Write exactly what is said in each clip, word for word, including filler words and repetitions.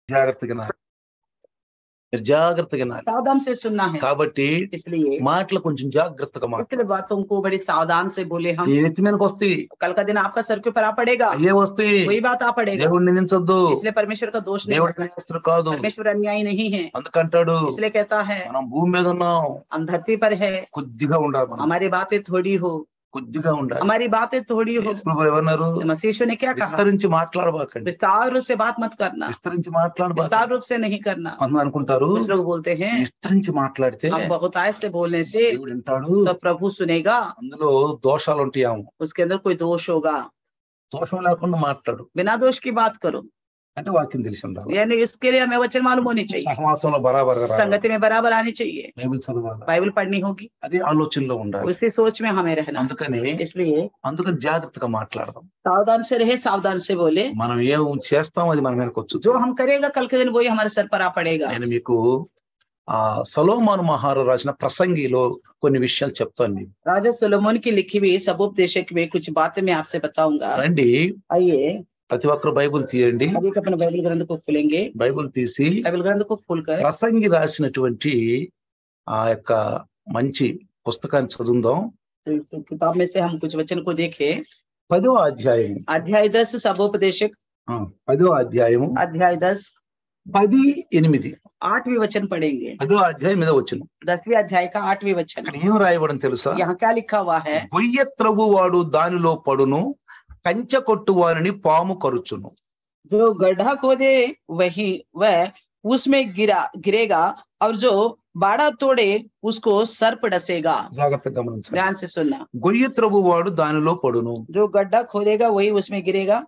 జాగ్రత్తగా వినాలి. మీరు జాగ్రత్తగా వినాలి. सावधान से सुनना है. కాబట్టి इसलिए మాటలు కొంచెం జాగ్రత్తగా इसलिए మాట్లాడాలి. बातों को बड़ी सावधान से बोले हम. ఈ నెత్తి మీదకి వస్తాయి, कल का दिन आपका सर के ऊपर आ पड़ेगा, అయ్యే వస్తాయి. वही बात आ पड़ेगा. దేవుడిని నిందించొద్దు. इसलिए परमेश्वर का दोष नहीं దేవుడు है. న్యాయస్తుడు కాదు. परमेश्वर अन्यायी नहीं है. అందుకంటాడు इसलिए कहता है మనం భూమి మీద ఉన్నాం, हम धरती पर है, కొద్దిగా ఉండాలి. మనం हमारी बातें थोड़ी हो, కొద్దిగా ఉండాలి. हमारी बातें थोड़ी हो. యేసు ప్రభువు ఏమన్నారు? मसीह यीशु ने क्या कहा? విస్తరించి మాట్లాడబాకండి. विस्तार रूप से बात मत करना. విస్తరించి మాట్లాడబాకండి. विस्तार रूप से नहीं करना. కొంతమంది అనుకుంటారు कुछ लोग बोलते हैं విస్తరించి మాట్లాడితే हम बहुतायत से बोलने से దేవుడు వింటాడు, तो प्रभु सुनेगा, అందులో దోషాలు ఉంటాయేమో. उसके अंदर कोई दोष होगा. దోషం లేకుండా మాట్లాడు बिना दोष की बात करो, అంటే వాక్యం తెలిసి ఉండాలి. यानी इसके लिए हमें वचन मालूम होनी चाहिए, సహవాసంలో బరాబర్గా రావాలి. संगति में बराबर आनी चाहिए, బైబిల్ చదవాలి, बाइबल पढ़नी होगी, అది ఆలోచనలో ఉండాలి. उसी सोच में हमें रहना. అందుకని इसलिए అందుకని జాగ్రత్తగా మాట్లాడదాం. सावधान से रहे, सावधान से बोले. మనం ఏం చేస్తాం అది మన మీదకి వచ్చు. जो हम करेगा कल के दिन वही हमारे सर पर आ पड़ेगा. నేను మీకు ఆ సొలొమోను మహారాజు రాసిన ప్రసంగిలో కొన్ని విషయాలు చెప్తాను మీకు. राजा सोलोमन की लिखी हुई सबोपदेशक में कुछ बातें मैं आपसे बताऊंगा. రండి, आइए ప్రతి ఒక్కరు బైబిల్ తీయండి. अभी अपने बाइबल ग्रंथ को खोलेंगे. బైబిల్ తీసి बाइबल ग्रंथ को खोलकर ప్రసంగి రాసినటువంటి ఆ యొక్క మంచి పుస్తకాన్ని చదువుదాం. तो इस किताब में से हम कुछ वचन को देखें. పదో అధ్యాయం अध्याय दस सबोपदेशक ఆ, పదో అధ్యాయము अध्याय दस పది ఎనిమిది आठवीं वचन पढ़ेंगे. పదో అధ్యాయం మీద వచ్చిన दसवीं अध्याय का आठवीं वचन. ఇక్కడ ఏం రాయబడని తెలుసా? यहाँ क्या लिखा हुआ है? గొయ్య త్రవ్వువాడు దానిలో పడును, కంచె కొట్టువారిని పాము కరుచును. जो गड्ढा खोदे वही वह उसमें गिरा गिरेगा और जो बाड़ा तोड़े उसको सर्प डसेगा. జాగ్రత్తగా గమనించాలి. ध्यान से सुनना. గొయ్య త్రవ్వువాడు దానిలో పడును. जो गड्ढा खोदेगा वही उसमें गिरेगा.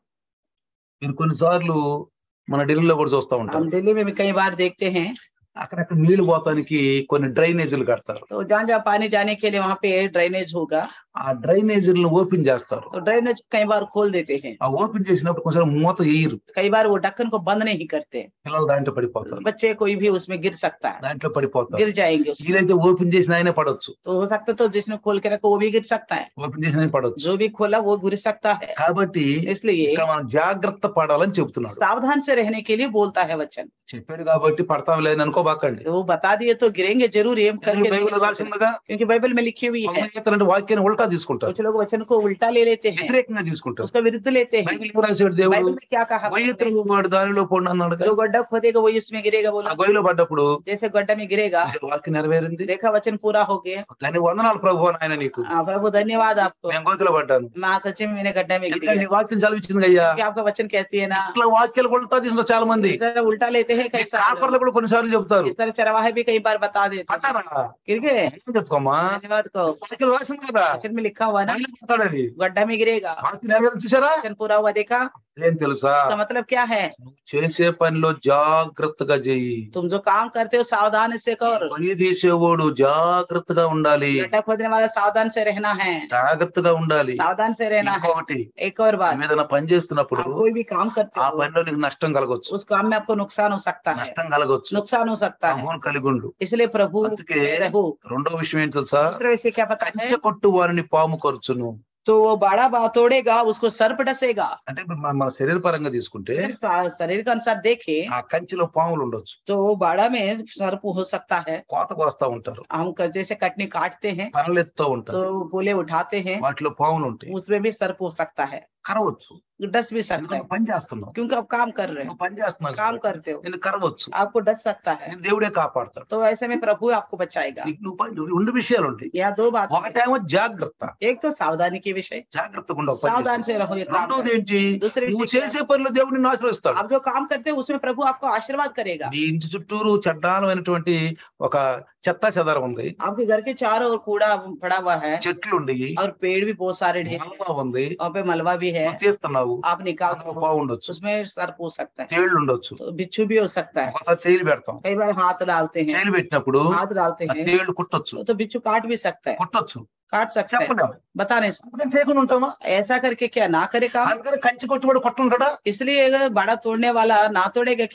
మీరు కొన్నిసార్లు మన ఢిల్లీలో కూడా చూస్తూ हम ఉంటాం, दिल्ली में भी कई बार देखते हैं అక్కడక్కడ నీళ్లు పోతానికి కొన్ని డ్రైనేజీలు కడతారు. तो जहाँ जहाँ पानी जाने के लिए वहाँ पे ड्रेनेज होगा, ఆ డ్రైనేజీలను ఓపెన్ చేస్తారు. तो ड्रेनेज कई बार खोल देते हैं. ఆ ఓపెన్ చేసినప్పుడు కొంచెం మూత వేయరు, कई बार वो ढक्कन को बंद नहीं करते. పిల్లలు దాంట్లో పడిపోతారు, बच्चे कोई भी उसमें गिर सकता है, దాంట్లో పడిపోతారు. गिर जाएंगे उसमें. వీలైతే ఓపెన్ చేసిన ఆయనే పడవచ్చు, तो हो सकता तो जिसने खोल के रखा वो भी गिर सकता है, ఓపెన్ చేసిన ఆయన పడవచ్చు. जो भी खोला वो गिर सकता है. కాబట్టి इसलिए ఇక్కడ మనం జాగ్రత్త పడాలని చెబుతున్నాడు. सावधान से रहने के लिए बोलता है वचन. చెప్పాడు కాబట్టి పడతాం లేదని అనుకోబాకండి. तो वो बता दिए तो गिरेंगे जरूर, ये करके బైబిల్ नहीं రాసిందిగా. सोचना. क्योंकि बाइबल में लिखी हुई है. అంటే వాక్యాన్ని ఉల్టా తీసుకుంటారు, कुछ लोग वचन को उल्टा ले लेते हैं, వ్యతిరేకంగా తీసుకుంటారు. उसका विरुद्ध लेते हैं. బైబిల్ ఏం రాశాడు దేవుడు? बाइबल में क्या कहा? గొయ్య త్రవ్వువాడు దానిలో పడు అన్నాడు. जो गड्ढा खोदेगा वही उसमें गिरेगा ఆ बोला. గొయ్యలో పడ్డప్పుడు जैसे गड्ढा में गिरेगा, వాక్యం నెరవేరింది. देखा वचन पूरा हो गया. దాని వందనాలు ప్రభు ఆయన నీకు. हाँ, प्रभु धन्यवाद आपको. నేను గోతిలో పడ్డాను, मैं सच्ची में मैंने गड्ढा में गिर ఎందుకంటే गया. నీ వాక్యం చదివించింది అయ్యా. क्योंकि आपका वचन कहती है ना, ఇట్లా వాక్యాలు ఉల్టా తీసుకుంటారు చాలా మంది. इस तरह उल्टा लेते हैं. ఈ कैसा కాపర్లు కూడా కొన్నిసార్లు చెప్తారు. इस तरह चरवाहे भी कई बार बता देते हैं. అంటారా? गिर गए, ఏం చెప్పుకోమా, धन्यवाद को. వాక్యం రాసింది కదా, वचन में लिखा हुआ ना, బైబిల్ చెప్తాడు అది. गड्ढा में गिरेगा. వాక్యం నెరవేరింది చూసారా? वचन पूरा हुआ देखा. ఏం తెలుసా? इसका मतलब क्या है? నువ్వు చేసే పనిలో జాగ్రత్తగా చెయ్యి. तुम जो काम करते हो सावधान से करो. పని తీసేవాడు జాగ్రత్తగా ఉండాలి, गड्ढा खोदने वाला सावधान से रहना है, జాగ్రత్తగా ఉండాలి. सावधान से रहना है. ఇంకొకటి, एक और बात, నువ్వు ఏదైనా పని చేస్తున్నప్పుడు आप कोई भी काम करते ఆ हो పనిలో నీకు నష్టం కలగొచ్చు, उस काम में आपको नुकसान हो सकता है, నష్టం కలగొచ్చు, नुकसान हो सकता है. ప్రభువును కలిగి ఉండు. इसलिए प्रभु అందుకే रहो. రెండో విషయం ఏంటి తెలుసా? दूसरे विषय क्या पता है? కంచె కొట్టు వారిని పాము ఖర్చును. तो वो बाड़ा बा तोड़ेगा उसको सर्प डसेगा. అంటే ఇప్పుడు మన మన శరీర పరంగా తీసుకుంటే सिर्फ शरीर के अनुसार देखे ఆ కంచెలో పాములు ఉండొచ్చు, तो वो बाड़ा में सर्प हो सकता है. కోత కోస్తా ఉంటారు, हम क- जैसे कटनी काटते हैं పనులు ఎత్తుతూ ఉంటారు, तो बोले उठाते हैं, వాటిలో పాములు ఉంటాయి. उसमें भी सर्प हो सकता है, కరవచ్చు, डस भी सकता ఎందుకంటే है. పని చేస్తున్నావు, क्योंकि आप काम कर रहे हो, నువ్వు పని చేస్తున్నావు, काम करते हो, నేను కరవచ్చు, आपको डस सकता है. నేను దేవుడే కాపాడతాడు. तो ऐसे में प्रभु आपको बचाएगा. నీకు నువ్వు పని- నువ్వు రెండు విషయాలు ఉంటాయి. यहाँ दो बात है. ఒకటేమో జాగ్రత్త, एक तो सावधानी के विषय, జాగ్రత్తగా ఉండవు పని सावधान చేస్తే. से रहो ये काम రెండోది करो. ఏంటి? दूसरी నువ్వు विषय क्या? చేసే పనిలో దేవుడు నిన్ను ఆశీర్వదిస్తాడు. आप जो काम करते हो उसमें प्रभु आपको आशीर्वाद करेगा. నీ ఇంటి చుట్టూరు చడ్డాలమైనటువంటి ఒక చెత్తా చెదారం ఉంది, आपके घर के चारों ओर कूड़ा पड़ा हुआ है చెట్లు ఉండి, और पेड़ भी बहुत सारे ढेर, మలబా ఉంది, वहाँ पे मलबा भी है, నువ్వు చేస్తున్నావు, आप निकाल అందులో బాగుండొచ్చు, उसमें सर्प हो सकता है, తేళ్లు ఉండొచ్చు, तो बिच्छू भी हो सकता है. ఒకసారి చేయలు పెడతాం, कई बार हाथ डालते हैं, చేయలు పెట్టినప్పుడు हाथ डालते ఆ हैं తేళ్లు కుట్టొచ్చు, तो बिच्छू काट भी सकता है, కుట్టొచ్చు, काट सकता है. చెప్పలేము. बता नहीं सकते. అందుకని చేయకుండా ఉంటామా? ऐसा करके क्या ना करे काम? అందుకని కంచి కొట్టుబడి కొట్టను కదా. इसलिए अगर बाड़ा तोड़ने वाला ना तोड़ेगा क्या?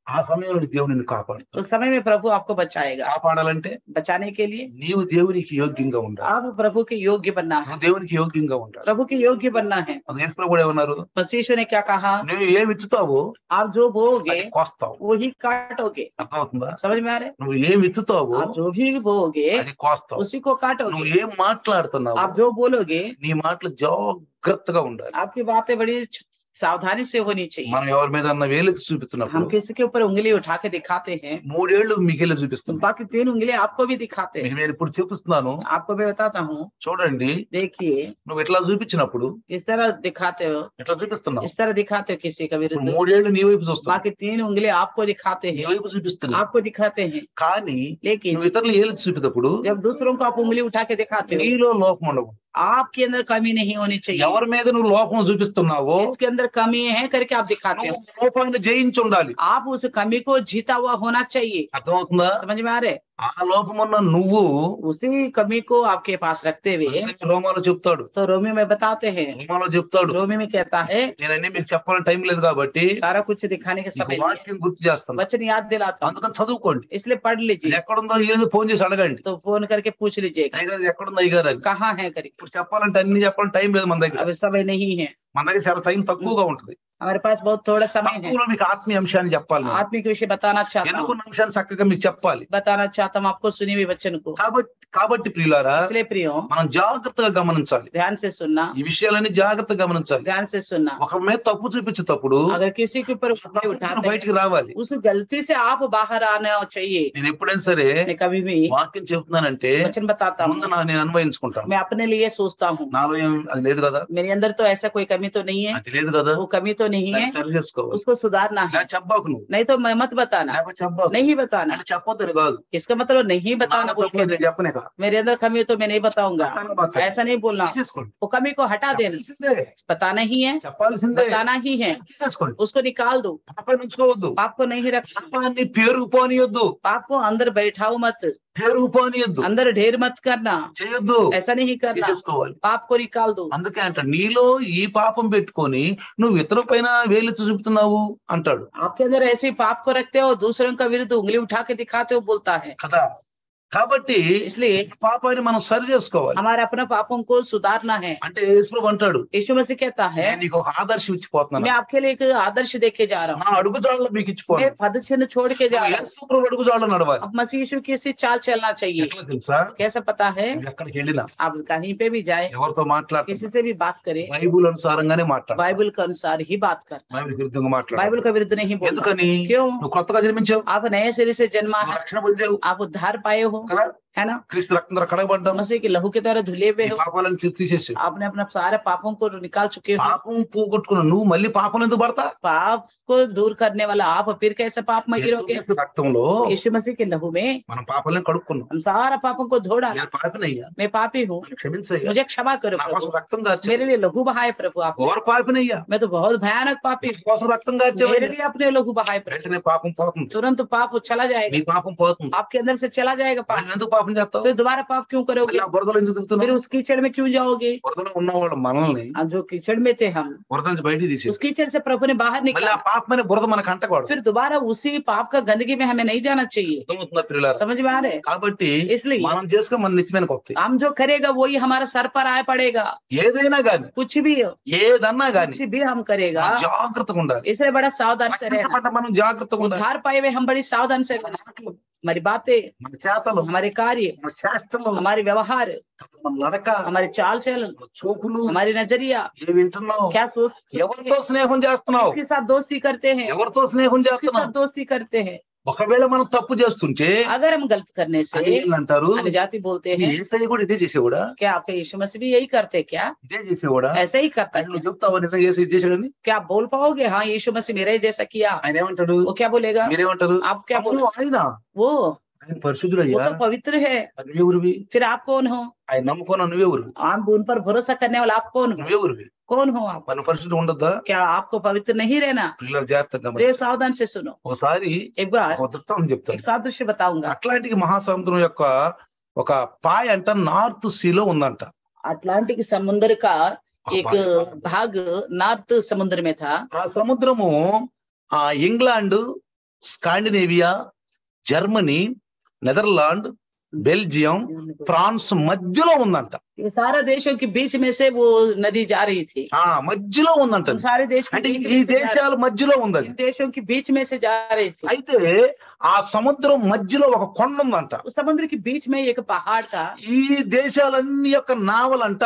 ఆ సమయంలో దేవుడు నిన్ను కాపాడుతాడు. उस समय में प्रभु आपको बचाएगा। కాపాడాలంటే बचाने के लिए నీవు దేవునికి యోగ్యంగా ఉండాలి. आप प्रभु के योग्य बनना है, నువ్వు దేవునికి యోగ్యంగా ఉండాలి. प्रभु के योग्य बनना है। అది యేసు ప్రభువు ఏమన్నారు? मसीह यीशु ने क्या कहा? నువ్వు ఏమి ఇచ్చుతావో आप जो बोओगे అది కోస్తావు. वही काटोगे। అర్థమవుతుందా? समझ में आ रहे? నువ్వు ఏమి ఇచ్చుతావో आप जो भी बोओगे అది కోస్తావు. उसी को నువ్వు काटोगे। ఏం మాట్లాడుతున్నావు आप जो बोलोगे నీ మాటలు జాగ్రత్తగా ఉండాలి. आपकी बातें बड़ी सावधानी से होनी चाहिए। మనం ఎవరి మీద అన్న వేలెత్తి చూపిస్తున్నప్పుడు हम किसी के ऊपर उंगली उठा के दिखाते हैं, మూడేళ్లు మిగిలి చూపిస్తున్నాం. बाकी तीन उंगली आपको भी दिखाते हैं। మీకు నేను ఇప్పుడు చూపిస్తున్నాను, आपको मैं बताता हूँ, చూడండి. देखिए నువ్వు ఎట్లా చూపించినప్పుడు इस तरह दिखाते हो, ఎట్లా చూపిస్తున్నావు? इस तरह दिखाते हो किसी का विरुद्ध, మూడేళ్లు నీ వైపు చూస్తున్నావు, बाकी तीन उंगली आपको दिखाते నీ हैं, వైపు చూపిస్తున్నావు. आपको दिखाते हैं। కానీ लेकिन నువ్వు ఇతరులు ఏలెత్తి చూపినప్పుడు जब दूसरों को आप उंगली उठा के दिखाते हो, నీలో లోపం ఉండవు. आपके अंदर कमी नहीं होनी चाहिए। ఎవరి మీద నువ్వు లోపం చూపిస్తున్నావో इसके अंदर कमी है करके आप दिखाते हो, నువ్వు లోపాన్ని జయించి ఉండాలి. आप उस कमी को जीता हुआ होना चाहिए। అర్థమవుతుందా? समझ में आ रहे? ఆ లోపమున్న నువ్వు उसी कमी को आपके पास रखते हुए రోమాలో చెప్తాడు, तो रोमी में बताते हैं, రోమాలో చెప్తాడు, रोमी में कहता है నేను అన్ని మీకు చెప్పాలని టైం లేదు కాబట్టి सारा कुछ दिखाने के నీకు समय नहीं है, వాక్యం గుర్తు చేస్తాను. वचन याद दिलाता हूँ, అందుకని చదువుకోండి. इसलिए पढ़ ఇది लीजिए। ఎక్కడుందో ఏదో ఫోన్ చేసి అడగండి. तो फोन करके पूछ लीजिएगा అయ్యగారు ఇది ఎక్కడుందో అయ్యగారు అని. कहाँ है करके। ఇప్పుడు చెప్పాలంటే అన్ని చెప్పాలని టైం లేదు మన దగ్గర. अब समय नहीं है, మన దగ్గర చాలా టైం తక్కువగా ఉంటుంది. हमारे पास बहुत थोड़ा समय है। తక్కువలో మీకు ఆత్మీయ అంశాన్ని చెప్పాలి నేను. आत्मिक विषय बताना चाहता हूँ, ఎన్నుకున్న అంశాన్ని చక్కగా మీకు చెప్పాలి. बताना चाहता हूँ आपको सुनी हुई वचन को। కాబట్టి కాబట్టి ప్రియులారా, इसलिए प्रियो మనం జాగ్రత్తగా గమనించాలి. ध्यान से सुनना, ఈ విషయాలన్నీ జాగ్రత్తగా గమనించాలి. ध्यान से सुनना। ఒక మీద తప్పు చూపించేటప్పుడు अगर किसी के ऊपर उंगली उठाते हैं, బయటికి రావాలి. उस गलती से आप बाहर आना चाहिए। నేను ఎప్పుడైనా సరే मैं कभी भी వాక్యం చెప్తున్నానంటే वचन बताता हूँ, ముందు నా నేను అన్వయించుకుంటాను. मैं अपने लिए सोचता हूँ, నాలో ఏం అది లేదు కదా, मेरे अंदर तो ऐसा कोई कमी तो नहीं है, అది లేదు కదా, वो कमी तो नहीं है, సరి చేసుకోవాలి. उसको सुधारना है। లేక చెప్పాకు నువ్వు, नहीं तो मैं मत बताना, లేకపోతే చెప్పాకు. नहीं बताना। అంటే చెప్పొద్దని కాదు, इसका मतलब नहीं बताना నాలో बोल తప్పు के లేదు, నేను చెప్పనే కాదు. मेरे अंदर कमी है तो मैं नहीं बताऊंगा, ऐसा नहीं बोलना। తీసేసుకోండి. वो कमी को हटा देना, చెప్పాల్సిందే, बताना ही है, చెప్పాల్సిందే, बताना ही है, తీసేసుకోండి. उसको निकाल दो। పాపాన్ని ఉంచుకోవద్దు, पाप को नहीं रखना, పాపాన్ని పేరుకుపోనియొద్దు, पाप को अंदर बैठाओ मत, పేరుకుపోనియొద్దు, अंदर ढेर मत करना, చేయొద్దు, ऐसा नहीं करना, తీసేసుకోవాలి. पाप को निकाल दो। అందుకే అంట నీలో ఈ పాపం పెట్టుకొని నువ్వు ఇతర పైన వేలెత్తి చూపుతున్నావు అంటాడు आपके अंदर ऐसे पाप को रखते हो, दूसरों का विरुद्ध उंगली उठा के दिखाते हो, बोलता है। కదా. కాబట్టి इसलिए పాపాన్ని మనం సరి చేసుకోవాలి. हमारे अपने पापों को सुधारना है। అంటే యేసుప్రభు అంటాడు, यीशु मसीह कहता है, నేను నీకు ఒక ఆదర్శం ఇచ్చిపోతున్నాను, मैं आपके लिए एक आदर्श देके जा रहा నా हूँ, అడుగుజాడలో మీకు मैं ఇచ్చిపోను. पदचिन्ह छोड़ के जा रहा हूँ। యేసుప్రభు అడుగుజాడలో నడవాలి. अब मसीह यीशु की ऐसी चाल चलना चाहिए। ఎట్లా తెలుసా? कैसा पता है? నువ్వు ఎక్కడికి వెళ్ళినా आप कहीं पे भी जाए, ఎవరితో మాట్లాడుతున్నా किसी से भी बात करे, బైబుల్ అనుసారంగానే మాట్లాడు, बाइबल के अनुसार ही बात करना, బైబిల్ విరుద్ధంగా మాట్లాడు. बाइबल का विरुद्ध नहीं बोलना। ఎందుకని? क्यों? నువ్వు కొత్తగా జన్మించావు, आप नए सिरे से जन्मा నువ్వు है, రక్షణ పొందావు आप उद्धार पाए हो, కదా, है ना, క్రీస్తు రక్తం ద్వారా కడగబడ్డావు, मसीह के लहू के द्वारा धुले हुए నీ हो, పాపాలను తీ- తీసేసావు, आपने अपना सारे पापों को निकाल चुके हो। పాపం పోగొట్టుకున్నావు, నువ్వు మళ్ళీ పాపం ఎందుకు పడతా? पाप को दूर करने वाला आप फिर कैसे पाप में गिरोगे? యేసు రక్తంలో यीशु मसीह के लहू में మనం పాపాలను కడుక్కున్నాం. हम सारा पापों को धो डाला। నేను పాపినయ్యా, मैं पापी हूँ, నన్ను క్షమించయ్యా, मुझे क्षमा करो నా కోసం प्रभु, రక్తం కార్చావు. मेरे लिए लहू बहाए प्रभु आप, ఎవరు పాపినయ్యా, मैं तो बहुत भयानक पापी నీ हूँ, కోసం రక్తం కార్చావు. मेरे लिए अपने लहू बहाए प्रभु, వెంటనే పాపం పోతుంది, तुरंत पाप चला నీ जाएगा, పాపం పోతుంది. आपके अंदर से चला जाएगा पाप। నువ్వు ఎందుకు పాపం చేస్తావు? फिर दोबारा पाप क्यों మళ్ళీ करोगे? ఆ బురదలో ఎందుకు फिर దిగుతున్నావు? उस कीचड़ में क्यों जाओगे? బురదలో ఉన్నవాడు మనల్ని अब जो कीचड़ में थे हम, బురద నుంచి బయటికి తీసేసి उस कीचड़ से प्रभु ने बाहर మళ్ళీ निकाला, ఆ పాపమైన బురద మనకు అంటకూడదు. फिर दोबारा उसी पाप का गंदगी में हमें नहीं जाना चाहिए। అర్థమవుతుందా ప్రియులారా? समझ में आ रहे? కాబట్టి इसलिए మనం చేసుకుని మన నిత్యమైన వస్తాయి. हम जो करेगा वही हमारा सर पर आए पड़ेगा। ఏదైనా గాని कुछ भी हो, ఏదన్నా గాని कुछ भी हम करेगा, జాగ్రత్తగా ఉండాలి. इसलिए बड़ा सावधान से रहना। రక్షించబడ్డ మనం జాగ్రత్తగా ఉండాలి. उद्धार पाए हुए हम बड़ी सावधान से रहना। हमारी बातें, మన చేతలు, हमारे कार्य, మన చేష్టలు, हमारे व्यवहार, మన నడక, हमारे चाल चलन, మన చూపులు, हमारी नजरिया, ఏ వింటున్నావు, क्या सोच, ఎవరితో స్నేహం చేస్తున్నావు, किसके साथ दोस्ती करते हैं, ఎవరితో స్నేహం किसके చేస్తున్నావు. साथ दोस्ती करते हैं। ఒకవేళ మనం తప్పు చేస్తుంటే अगर हम गलत करने से అది వీళ్ళు అంటారు, जाति बोलते ఈ हैं, యేసయ్య కూడా ఇదే చేసేవాడా, क्या आपके यीशु मसीह भी यही करते क्या? ఇదే చేసేవాడా? ऐसे ही करता ఆయన है? నువ్వు చెప్తావా నిజంగా యేసు ఇది చేశాడని? क्या आप बोल पाओगे हाँ यीशु मसीह मेरा ही जैसा किया? ఆయన ఏమంటాడు, वो क्या बोलेगा? మీరేమంటారు? आप क्या అవును, बोलोगे? ఆయన वो ఆయన పరిశుద్ధుడు वो అయ్యా, तो पवित्र है, నువ్వెవరివి? फिर आप कौन हो? ఆయన నమ్ముకోన నువ్వెవరు? आप उन पर भरोसा करने वाला आप कौन हो? నువ్వెవరివి? कौन हो आप? మన పరిశుద్ధి ఉండద్దా? क्या आपको पवित्र नहीं रहना? పిల్లలు జాగ్రత్తగా प्रिय सावधान से सुनो, ఒకసారి एक बार ఒక దృష్టాంతం చెప్తాను. एक सादृश्य बताऊंगा। అట్లాంటిక్ మహాసముద్రం యొక్క ఒక పాయ అంట నార్త్ సీలో ఉందంట. अटलांटिक समुद्र का एक भाग नॉर्थ समुद्र में था। ఆ సముద్రము ఆ England Scandinavia, Germany, Netherland, Belgium, France మధ్యలో ఉందంట. ये सारा देशों के बीच में से वो नदी जा रही थी. ఆ మధ్యలో ఉందంట. उन सारे देश के అంటే बीच ఈ में से जा దేశాల మధ్యలో ఉంది అది. इन देशों के बीच में से जा रही थी. అయితే ఆ సముద్రం మధ్యలో ఒక కొండ ఉందంట. उस समुद्र के बीच में एक पहाड़ था. ఈ దేశాలన్నీ యొక్క నావలంట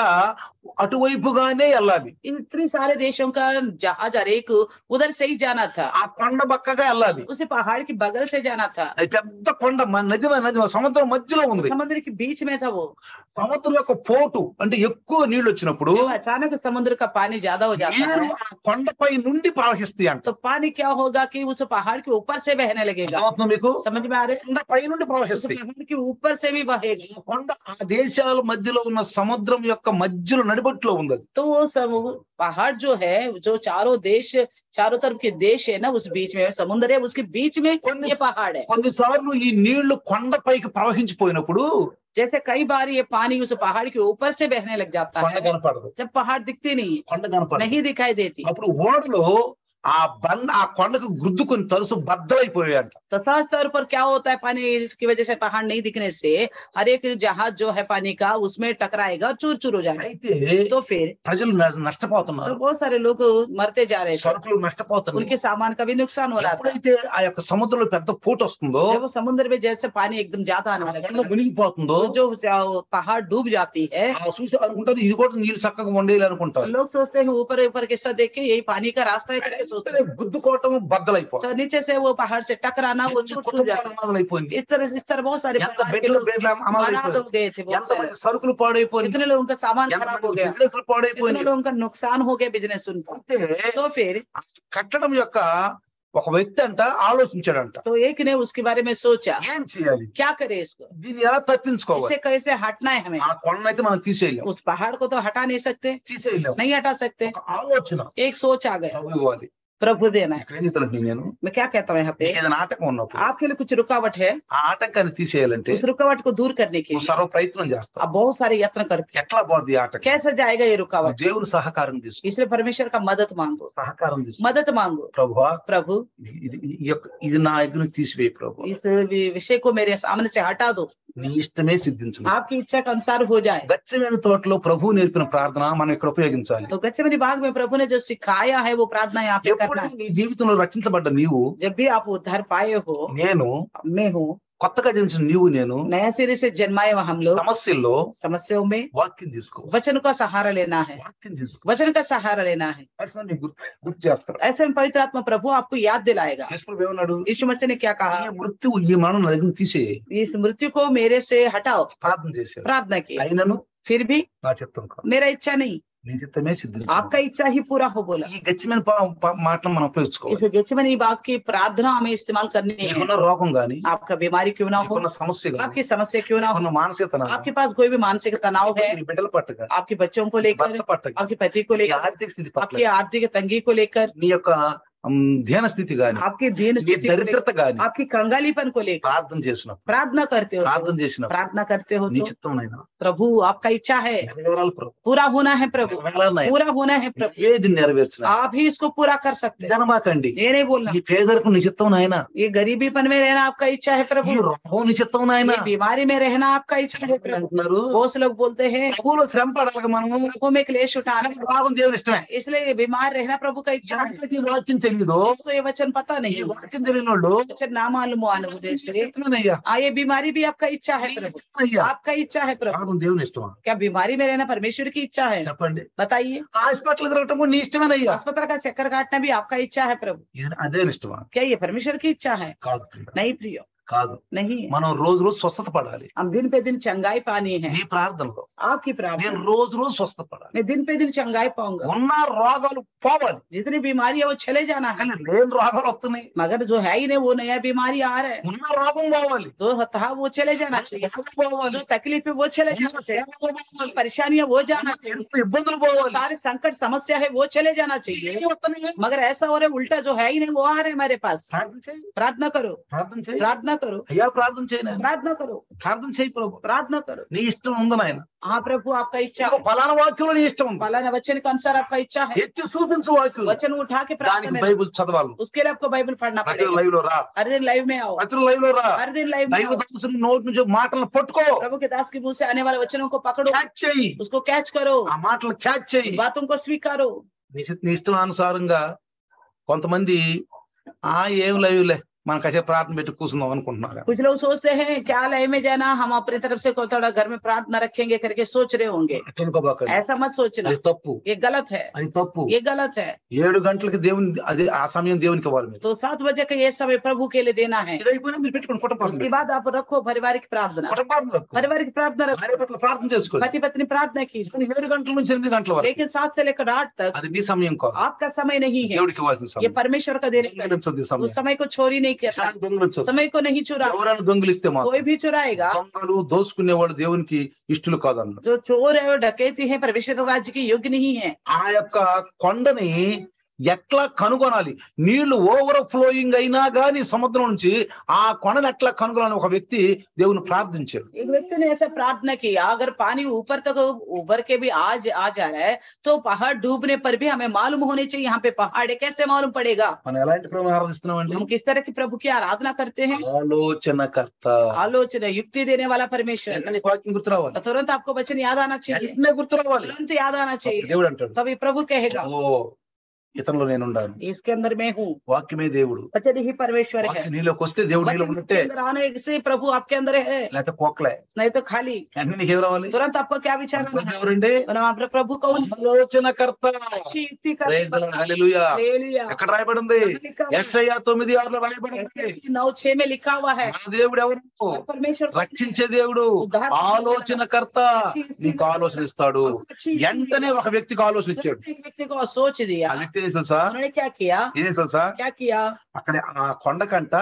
అటువైపుగానే వెళ్ళాలి. इतने सारे देशों का जहाज हर एक उधर से ही जाना था. ఆ కొండ పక్కగా వెళ్ళాలి. उसे पहाड़ की बगल से जाना था. అది పెద్ద కొండ మ- నది నది సముద్రం మధ్యలో ఉంది. समुद्र के बीच में था वो. సముద్రం యొక్క పోటు అంటే ఎక్కువ నీళ్లు వచ్చినప్పుడు जब अचानक समुद्र का पानी ज्यादा हो जाता నీళ్లు है ఆ కొండపై నుండి ప్రవహిస్తాయి అంట. तो पानी क्या होगा कि उस पहाड़ के ऊपर से बहने लगेगा. అర్థమవుతుందా మీకు? समझ में आ रहे? కొండపై నుండి उस ప్రవహిస్తాయి. पहाड़ के ऊपर से भी बहेगा. ఆ కొండ ఆ దేశాల మధ్యలో ఉన్న సముద్రం యొక్క మధ్యలో నడిబొట్టులో ఉంది అది. तो वो सब पहाड़ जो है जो चारों देश चारों तरफ के देश है ना उस बीच में समुद्र है उसके बीच में ये पहाड़ है. కొన్నిసార్లు ఈ నీళ్లు కొండపైకి ప్రవహించిపోయినప్పుడు जैसे कई बार ये पानी उस पहाड़ के ऊपर से बहने लग जाता కొండ है కనపడదు. जब पहाड़ दिखती नहीं है, కొండ కనపడదు. नहीं दिखाई देती. అప్పుడు ఓడలో ఆ బండ ఆ కొండకు గుద్దుకొని తలుసు బద్దలైపోయాయంట. तो साफ तौर पर क्या होता है पानी इसकी वजह से पहाड़ नहीं दिखने से हर एक जहाज जो है पानी का उसमें टकराएगा और चूर चूर हो जाएगा. అయితే तो फिर ప్రజలు న- तो నష్టపోతున్నారు. बहुत सारे लोग मरते जा रहे थे. సరుకులు నష్టపోతున్నారు. उनके सामान का भी नुकसान हो रहा था. ఎప్పుడైతే ఆ యొక్క సముద్రంలో పెద్ద పోటు వస్తుందో जब वो समुद्र में जैसे पानी एकदम ज्यादा आने కొండ लगा మునిగిపోతుందో तो जो जो पहाड़ डूब जाती है ఆ చూసి అనుకుంటారు ఇది కూడా నీళ్ళు చక్కగా వండేయాలి तो అనుకుంటారు. लोग सोचते हैं ऊपर ऊपर किस्सा देख के यही पानी का रास्ता है करके सोचते हैं. గుద్దుకోవటం బద్దలైపోతుంది. तो नीचे से वो पहाड़ से टकराना वो छूट छूट जाता है. అయిపోయింది. इस तरह इस तरह बहुत सारे ఎంత परिवार के బిడ్డలు लोग బిడ్డలు अनाथ అనాథైపోయారు. हो गए थे. बहुत सारे ఎంతమంది సరుకులు పాడైపోయింది. कितने लोगों का सामान खराब हो गया, బిజినెస్లు कितने పాడైపోయింది. लोगों का नुकसान हो गया बिजनेस उनका. అయితే तो फिर ఆ కట్టడం యొక్క ఒక వ్యక్తి అంట ఆలోచించాడంట तो एक ने उसके बारे में सोचा ఏం చేయాలి, क्या करे इसको, దీన్ని ఎలా తప్పించుకోవాలి. इसे कैसे हटना है हमें. ఆ కొండనైతే మనం తీసేయలేం उस पहाड़ को तो हटा नहीं सकते, తీసేయలేం नहीं हटा सकते. ఒక ఆలోచన एक सोच आ गया, ప్రభు ఇవ్వాలి. प्रभु देना है. ఇక్కడ ఏం చేస్తానంటే నేను मैं क्या कहता हूँ यहाँ पे, నీకు ఏదైనా ఆటంకం ఉన్నప్పుడు आपके लिए कुछ रुकावट है, ఆ ఆటంకాన్ని తీసేయాలంటే उस रुकावट को दूर करने के నువ్వు लिए సర్వ ప్రయత్నం చేస్తావు. आप बहुत सारे यत्न करते हैं. ఎట్లా పోద్ది ఈ ఆటంకం? कैसे जाएगा ये నువ్వు रुकावट, దేవుని సహకారం తీసుకో. इसलिए परमेश्वर का मदद मांगो, సహకారం తీసుకో. मदद मांगो. ప్రభువా प्रभु ఇది ఇది- ఈ యొక్క- ఇది నా దగ్గర నుంచి తీసివేయి ప్రభు. इस वि- विषय को मेरे सामने से हटा दो, నీ ఇష్టమే సిద్ధించు. आपकी इच्छा के अनुसार हो जाए. గచ్చమైన తోటలో ప్రభు నేర్పిన ప్రార్థన మనం ఇక్కడ ఉపయోగించాలి. तो गच्चेमनी बाग में प्रभु ने जो सिखाया है वो प्रार्थना यहाँ पे ఎప్పుడు करना है. నీ జీవితంలో రక్షించబడ్డ నీవు जब भी आप उद्धार पाए हो, నేను मैं हूँ, కొత్తగా జన్మించిన నీవు నేను नया सिरे से जन्माए हुए हम लोग సమస్యల్లో समस्याओं में వాక్యం తీసుకో. वचन का सहारा लेना है, వాక్యం తీసుకో. वचन का सहारा लेना है. అట్లా నీకు గుర్తు గుర్తు చేస్తారు. ऐसे में पवित्र आत्मा प्रभु आपको याद दिलाएगा. యేసు ప్రభు ఏమన్నాడు? यीशु मसीह ने क्या कहा, ఈ మృత్యువు ఈ మరణం నా దగ్గర తీసేయి. इस मृत्यु को मेरे से हटाओ. ప్రార్థన చేశారు. प्रार्थना की, అయినను फिर भी నా చిత్తం కాదు, मेरा इच्छा नहीं, నీ చిత్తమే సిద్ధించు. आपका इच्छा ही पूरा हो बोला. ఈ గచ్చిమైన ప- ప- మాటలు మనం ఉపయోగించుకోవాలి. इस गेत्सेमनी बाग की प्रार्थना हमें इस्तेमाल करनी है. నీకున్న రోగం గాని, आपका बीमारी क्यों ना हो, నీకున్న సమస్య గాని, आपकी समस्या क्यों ना हो, నీకున్న మానసిక తనాలు, आपके पास कोई भी मानसिक तनाव है, నీ బిడ్డల పట్ల గాని, आपके बच्चों को लेकर, భర్త పట్ల గాని, आपके पति को నీ लेकर, ఆర్థిక స్థితి పట్ల आपकी आर्थिक तंगी को लेकर, నీ యొక్క ఉమ్, ధ్యాన స్థితి గాని, आपकी दीन నీ स्थिति को लेकर, దరిద్రత గాని आपकी कंगालीपन को लेकर ప్రార్థన చేసినప్పుడు प्रार्थना करते हो, ప్రార్థన చేసినప్పుడు प्रार्थना करते हो నీ तो చిత్తం నైనా प्रभु आपका इच्छा है, నెరవేరాలి ప్రభు. पूरा होना है प्रभु, నెరవేరాలి. पूरा होना है प्रभु. ఏది నెరవేర్చిన आप ही इसको पूरा कर सकते हैं. జనమాకండి. ये नहीं बोलना ఈ పేదలకు నీ చిత్తం నాయన, ये गरीबीपन में रहना आपका इच्छा है ఈ प्रभु, రోగం నీ చిత్తం నాయన ये बीमारी में रहना आपका इच्छा है प्रभु. అంటున్నారు. बहुत से लोग बोलते हैं ప్రభువులో శ్రమ పడాలి మనము. प्रभु में क्लेश उठाना, రోగం దేవుని ఇష్టమే. इसलिए ये बीमार रहना प्रभु का इच्छा है. ఎవరికి ఈ వాక్యం తెలియదు, इसको ये वचन पता ఈ नहीं, వాక్యం తెలియని వాళ్ళు वचन ना मालूम आने वजह से చిత్తమేనయ్యా, हाँ ये बीमारी भी आपका इच्छा है प्रभु, అయ్యా आपका इच्छा है प्रभु. రోగం దేవుని ఇష్టమా? क्या बीमारी में रहना परमेश्वर की इच्छा है? చెప్పండి. बताइए. హాస్పిటల్ తిరగటం కూడా నీ ఇష్టమేనయ్యా. अस्पताल का चक्कर काटना भी आपका इच्छा है प्रभु. ఇది అదే ఇష్టమా? क्या ये परमेश्वर की इच्छा है? కాదు ప్రియ, नहीं प्रिय, కాదు. नहीं है. మనం రోజు రోజు స్వస్థత పడాలి. हम दिन पे दिन चंगाई पानी है. నీ ప్రార్థనలో आपकी నేను प्रार्थना, రోజు రోజు స్వస్థత పడాలి. मैं दिन पे दिन चंगाई पाऊंगा. ఉన్న రోగాలు పోవాలి, जितनी बीमारी है वो चले जाना है, కానీ లేని రోగాలు వస్తున్నాయి. मगर जो है ही नहीं वो नया बीमारी आ रहा है, ఉన్న రోగం పోవాలి, जो था वो चले जाना चाहिए, వ్యాధి పోవాలి, जो तकलीफ है वो चले ఉన్న जाना चाहिए, సేవలు పోవాలి, परेशानियां वो जाना चाहिए, ఎంత ఇబ్బందులు పోవాలి. सारे संकट समस्या है वो चले जाना चाहिए. ఏం వస్తున్నాయి? मगर ऐसा हो रहा है उल्टा जो है ही नहीं वो आ रहे हमारे पास. ప్రార్థన చేయి, प्रार्थना करो, ప్రార్థన చేయి. प्रार्थना करो, అయ్యా ప్రార్థన చేయి నాయన, प्रार्थना करो, ప్రార్థన చేయి ప్రభు, प्रार्थना करो। నీ ఇష్టం ఉంది నాయన, हाँ प्रभु आपका इच्छा ఇదిగో है, ఫలానా వాక్యంలో నీ ఇష్టం ఉంది, फलाना वचन के अनुसार आपका इच्छा है, ఎత్తి చూపించు వాక్యం, वचन उठा के प्रार्थना దానికి में బైబిల్ చదవాలి, उसके लिए आपको बाइबल पढ़ना ప్రతి पड़ेगा। లైవ్ లో రా, हर दिन लाइव में आओ, ప్రతి లైవ్ లో రా, हर दिन लाइव में దైవ आओ। దాసుని నోటి నుంచి మాటలను పట్టుకో, प्रभु के दास के मुंह से आने वाले वचनों को पकड़ो, క్యాచ్ చేయి, उसको कैच करो, ఆ మాటలు క్యాచ్ చేయి, बातों को स्वीकारो। నీ నీ ఇష్టానుసారంగా కొంతమంది ఆ ఏం లైవ్లే మనం కాసేపు ప్రార్థన పెట్టి కూర్చుందాం అనుకుంటున్నారు, कुछ लोग सोचते हैं क्या लाइव में जाना, हम अपनी तरफ से को थोड़ा घर में प्रार्थना रखेंगे करके सोच रहे होंगे। అనుకోబాకండి, ऐसा मत सोचना, అది తప్పు, ये गलत है, అది తప్పు। ये गलत है। ఏడు గంటలకి దేవుని అదే ఆ సమయం దేవునికి ఇవ్వాలి మీరు, तो सात बजे का ये समय प्रभु के लिए देना है। ఇది అయిపోయినా మీరు పెట్టుకోండి కుటుంబ उसके बाद आप रखो पारिवारिक प्रार्थना, కుటుంబాలు पारिवारिक प्रार्थना रखो, భార్య పట్ల ప్రార్థన చేసుకోండి, पति पत्नी प्रार्थना की, ఏడు గంటల నుంచి ఎనిమిది గంటల వరకు लेकिन सात से लेकर आठ तक అది మీ సమయం కాదు, आपका समय नहीं है, దేవుడికి ఇవ్వాల్సిన ये సమయం, परमेश्वर का देने का దొంగిలించొద్దు ఈ సమయం, उस समय को चोरी नहीं करता, ఈసారి దొంగిలించొద్దు, समय को नहीं चुरा। ఎవరైనా దొంగిలిస్తే మాత్రం कोई भी चुराएगा, దొంగలు దోసుకునే వాళ్ళు దేవునికి ఇష్టలు కాదన్నారు, जो चोर है वो डकैती है, परमेश्वर राज्य के योग्य नहीं है। ఆ యొక్క కొండని ఎట్లా కనుగొనాలి, నీళ్లు ఓవర్ ఫ్లోయింగ్ అయినా గానీ సముద్రం నుంచి ఆ కొండను ఎట్లా కనుగొనాలని ఒక వ్యక్తి దేవుని ప్రార్థించాడు, एक व्यक्ति ने ऐसा प्रार्थना किया, अगर पानी ऊपर तक उभर के भी आज आ जा रहा है तो पहाड़ डूबने पर भी हमें मालूम होनी चाहिए यहाँ पे पहाड़ है, कैसे मालूम पड़ेगा। మనం ఎలాంటి ప్రభు ఆరాధిస్తున్నామండి, हम किस तरह की प्रभु की आराधना करते हैं, ఆలోచనకర్త, आलोचना युक्ति देने वाला परमेश्वर। వెంటనే నీకు వాక్యం గుర్తు రావాలి, तो तुरंत आपको वचन याद आना चाहिए, వెంటనే గుర్తు రావాలి, तुरंत याद आना चाहिए, దేవుడు అంటాడు तभी प्रभु कहेगा ఓ ఇతనిలో నేను ఉండాను, इसके अंदर मैं हूँ, వాక్యమే దేవుడు, वचन ही परमेश्वर है। వాక్యం నీలోకి వస్తే దేవుడు నీలో वचन ఉన్నట్టే, के अंदर आने से प्रभु आपके अंदर है, లేకపోతే కోకలే, नहीं तो खाली। వెంటనే నీకు ఏం రావాలి, तुरंत आपको क्या विचार आना है, ఎవరండి और हमारा प्रभु कौन, ఆలోచనకర్త, अच्छी युक्ति ప్రైజ్ ది करता లార్డ్, హల్లెలూయా। है। हालेलुया। ఎక్కడ రాయబడింది, लिखा हुआ है, యెషయా తొమ్మిది ఆరులో రాయబడింది, नौ छह में लिखा हुआ है, మన దేవుడు ఎవరు, और परमेश्वर రక్షించే దేవుడు, ఆలోచనకర్త, నీకు ఆలోచన ఇస్తాడు, వెంటనే ఒక వ్యక్తికి ఆలోచన ఇచ్చాడు, एक व्यक्ति को सोच दिया, ఆ వ్యక్తి ఏం తెలుసా, उन्होंने क्या किया, ఏం తెలుసా, क्या किया, అక్కడ ఆ కొండకంట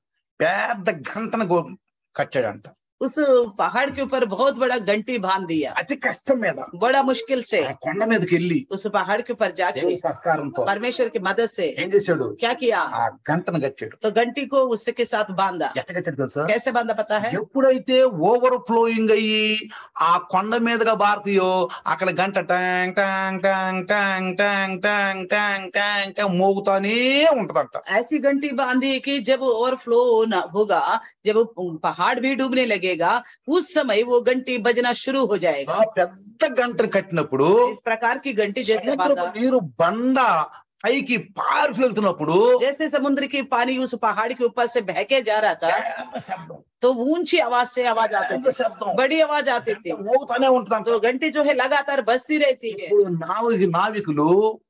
పెద్ద గంటను గో- కట్టాడంట, उस पहाड़ के ऊपर बहुत बड़ा घंटी बांध दिया, అతి కష్టం మీద बड़ा मुश्किल से ఆ కొండ మీదకి వెళ్ళి उस पहाड़ के ऊपर जाके దేవుని సహకారంతో परमेश्वर की मदद से ఏం చేశాడు, क्या किया, ఆ గంటను కట్టాడు, तो घंटी को उसके साथ बांधा। ఎట్ట కట్టాడు తెలుసా, कैसे बांधा पता है, ఎప్పుడైతే ఓవర్ ఫ్లోయింగ్ అయ్యి ఆ కొండ మీదుగా భారతీయో అక్కడ గంట ట్యాంగ్ ట్యాంగ్ ట్యాంగ్ ట్యాంగ్ ట్యాంగ్ ట్యాంగ్ ట్యాంగ్ ట్యాంగ్ ట్యాంగ్ మోగుతానే ఉంటదంట, ऐसी घंटी बांधी कि जब ओवरफ्लो न होगा, जब पहाड़ भी डूबने लगेगा, उस समय वो घंटी बजना शुरू हो जाएगा। ఆ పెద్ద గంటను కట్టినప్పుడు इस प्रकार की घंटी जैसे సముద్రపు बांधा, నీరు బండ పైకి పారి వెళ్తున్నప్పుడు जैसे समुद्र की पानी उस पहाड़ के ऊपर से बहके जा रहा था, పెద్ద శబ్దం, तो ऊंची आवाज से आवाज आती పెద్ద थी, శబ్దం बड़ी आवाज आती थी, మోగుతానే ఉంటదంట। तो घंटी जो है लगातार बजती रहती है। ఇప్పుడు నావికి నావికులు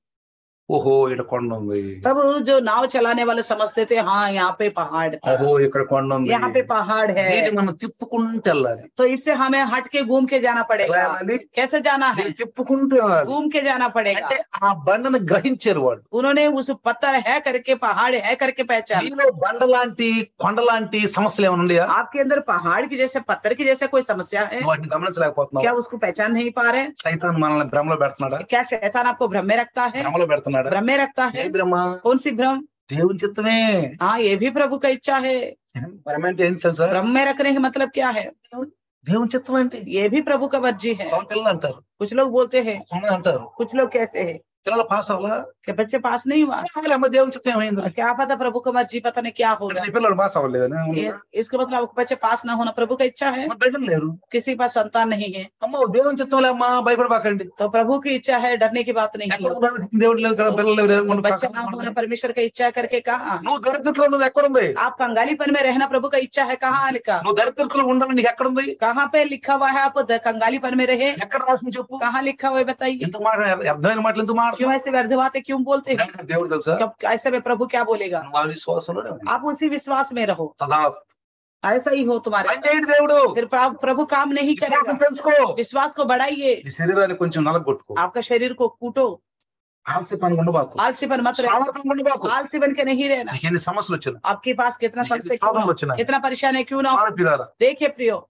ఓహో ఇక్కడ కొండ ఉంది, तब जो नाव चलाने वाले समझते थे हाँ यहाँ पे पहाड़ था, ఓహో ఇక్కడ కొండ ఉంది, यहाँ पे पहाड़ है, దీన్ని మనం తిప్పుకుంటూ వెళ్ళాలి, तो इससे हमें हट के घूम के जाना ఎలా पड़ेगा। వెళ్ళాలి, कैसे जाना है, దీన్ని తిప్పుకుంటూ వెళ్ళాలి, घूम के जाना पड़ेगा। అంటే ఆ బండను గ్రహించారు వాళ్ళు, उन्होंने उस पत्थर है करके पहाड़ है करके पहचान। నీలో బండ లాంటి కొండ లాంటి సమస్యలు ఏమైనా ఉన్నాయా, आपके अंदर पहाड़ की जैसे पत्थर की जैसे कोई समस्या है, నువ్వు వాటిని గమనించలేకపోతున్నావు, क्या उसको पहचान नहीं पा रहे, సైతాన్ మనల్ని భ్రమలో పెడుతున్నాడా, क्या शैतान आपको भ्रम में रखता है, భ్రమలో పెడుతున్నాడా, भ्रम में रखता ఏ है, భ్రమ, कौन सी भ्रम, దేవుని చిత్తమే, हाँ ये भी प्रभु का इच्छा है। భ్రమ అంటే ఏంటి తెలుసా, भ्रम में रखने का मतलब क्या है, దేవుని చిత్తం అంటే ये भी प्रभु का मर्जी है। కొండ పిల్లలు అంటారు, कुछ लोग बोलते हैं, కొండ అంటారు, कुछ लोग कहते हैं పిల్లలు పాస్ అవ్వాలా, कि बच्चे पास नहीं हुआ, అమ్మ దేవుని చిత్తం ఏమైంది, क्या पता प्रभु का मर्जी पता नहीं क्या होगा, నీ పిల్లలు పాస్ అవ్వలేదని ये- इसका मतलब आपको बच्चे पास ना होना प्रभु का इच्छा है, బిడ్డలు లేరు, किसी के पास संतान नहीं है, అమ్మ దేవుని చిత్తం లేమ్మా భయపడబాకండి, तो प्रभु की इच्छा है, डरने की बात नहीं ఎక్కడ है। భయపడుతుంది, దేవుడు లేదు కదా, పిల్లలు లేరు, तो మనం बच्चा ना होना परमेश्वर का इच्छा करके कहा, నువ్వు దరిద్రతలో నువ్వు ఎక్కడుంది, आप कंगालीपन में रहना प्रभु का इच्छा है, कहाँ लिखा, నువ్వు దరిద్రతలో ఉండాలని నీకు ఎక్కడుంది, कहाँ पे लिखा हुआ है आप द- कंगालीपन में रहे, ఎక్కడ రాసింది చెప్పు, कहाँ लिखा हुआ है बताइए, ఎందుకు మాట అర్థమైన మాటలు ఎందుకు మాట, क्यों ऐसे व्यर्थ बातें क्यों बोलते हैं, దేవుడు తెలుసా, कब ऐसे में प्रभु क्या बोलेगा, నువ్వు ఆ విశ్వాసంలోనే ఉండు. आप उसी विश्वास में रहो, సదా ऐसा ही हो तुम्हारे పని साथ। చేయండి దేవుడు, फिर प्रभु प्रभु काम नहीं విశ్వాసం करेगा, పెంచుకో, विश्वास को बढ़ाइए, ఈ శరీరాన్ని కొంచెం నలగొట్టుకో, आपका शरीर को कूटो, ఆలస్య పని ఉండబాకు, आलसीपन मत रहो, సామర్థ్యం ఉండబాకు, आलसी बन के नहीं रहना। నీకు ఎన్ని సమస్యలు వచ్చినా, आपके पास कितना నీకు संशय ఎన్ని क्यों ना సాధనలు हो, వచ్చినా, कितना परेशान है क्यों ना हो, ఆడపిల్లారా, देखिए प्रियो,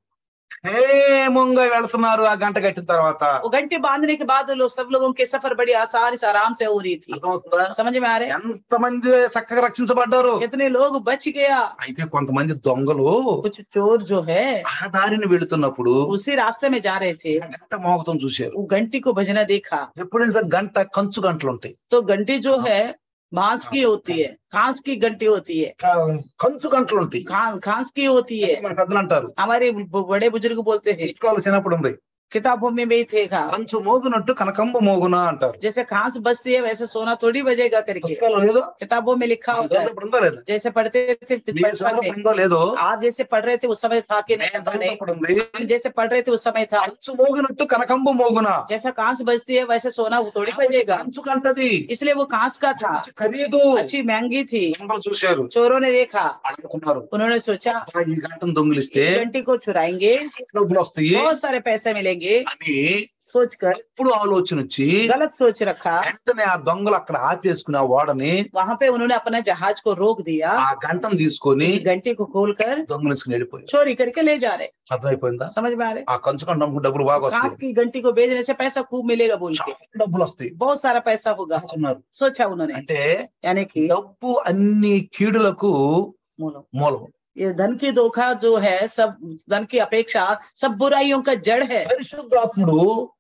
క్షేమంగా వెళ్తున్నారు ఆ గంట కట్టిన తర్వాత. वो घंटी बांधने के बाद लोग सब लोगों की सफर बड़ी आसानी से आराम से हो रही थी। అర్థమవుతుందా? समझ में आ रहे? ఎంతమంది చక్కగా రక్షించబడ్డారు. कितने लोग बच गया। అయితే కొంతమంది దొంగలు कुछ चोर जो है ఆ దారిని వెళుతున్నప్పుడు उसी रास्ते में जा रहे थे, గంట మోగతం చూశారు. वो घंटी को बजना देखा। ఎప్పుడైనా సరే గంట కంచు గంటలు ఉంటాయి. तो घंटी जो है बांस की होती है, घास की घंटी होती है, క- కంచు గంటలు ఉంటాయి. घा- घास की होती है। మన పెద్దలు అంటారు. हमारे ब- बड़े बुजुर्ग बोलते हैं, పుస్తకాలు చిన్నప్పుడు ఉంది. किताबों में भी थे कहा, కంచు మోగునట్టు కనకంబ మోగునా అంటారు. जैसे घास बजती है वैसे सोना थोड़ी बजेगा करके। పుస్తకాలు లేదో किताबों में लिखा మన होता है, చదివినప్పుడు ఉందా లేదా? जैसे पढ़ते थे మీ बचपन में, చదివినప్పుడు ఉందో లేదో आप जैसे पढ़ रहे थे उस समय था कि नहीं నేను पता नहीं, చదివినప్పుడు ఉంది. हम जैसे पढ़ रहे थे उस समय था। కంచు మోగినట్టు కనకంబ మోగునా. जैसा कांस बजती है वैसे सोना वो थोड़ी बजेगा, కంచు కంటది इसलिए वो कांस का था, మంచి ఖరీదు. अच्छी महंगी थी। దొంగలు చూశారు, चोरों ने देखा, అనుకున్నారు उन्होंने सोचा "అబ్బా, ఈ గంటను దొంగిలిస్తే इस घंटी को चुराएंगे, డబ్బులు వస్తాయి बहुत सारे पैसे मिलेंगे, అని सोचकर ఇప్పుడు ఆలోచన వచ్చి गलत सोच रखा। వెంటనే ఆ దొంగలు అక్కడ ఆపేసుకుని ఆ ఓడని वहां पे उन्होंने अपना जहाज को रोक दिया, ఆ గంటను తీసుకొని इस घंटी को खोलकर దొంగలిసుకుని వెళ్ళిపోయారు. चोरी करके ले जा रहे। అర్థమైపోయిందా? समझ में आ रहे? ఆ కంచు కంట నమ్ముకు డబ్బులు బాగా कांस వస్తాయి, की घंटी को बेचने से पैसा खूब मिलेगा बोल के చాలా డబ్బులు వస్తాయి बहुत सारा पैसा होगा అనుకున్నారు. सोचा उन्होंने। అంటే यानी कि డబ్బు అన్ని కీడులకు बोलो, మూలం. ये धन की धोखा जो है सब धन की अपेक्षा सब बुराइयों का जड़ है। పరిశుద్ధాత్ముడు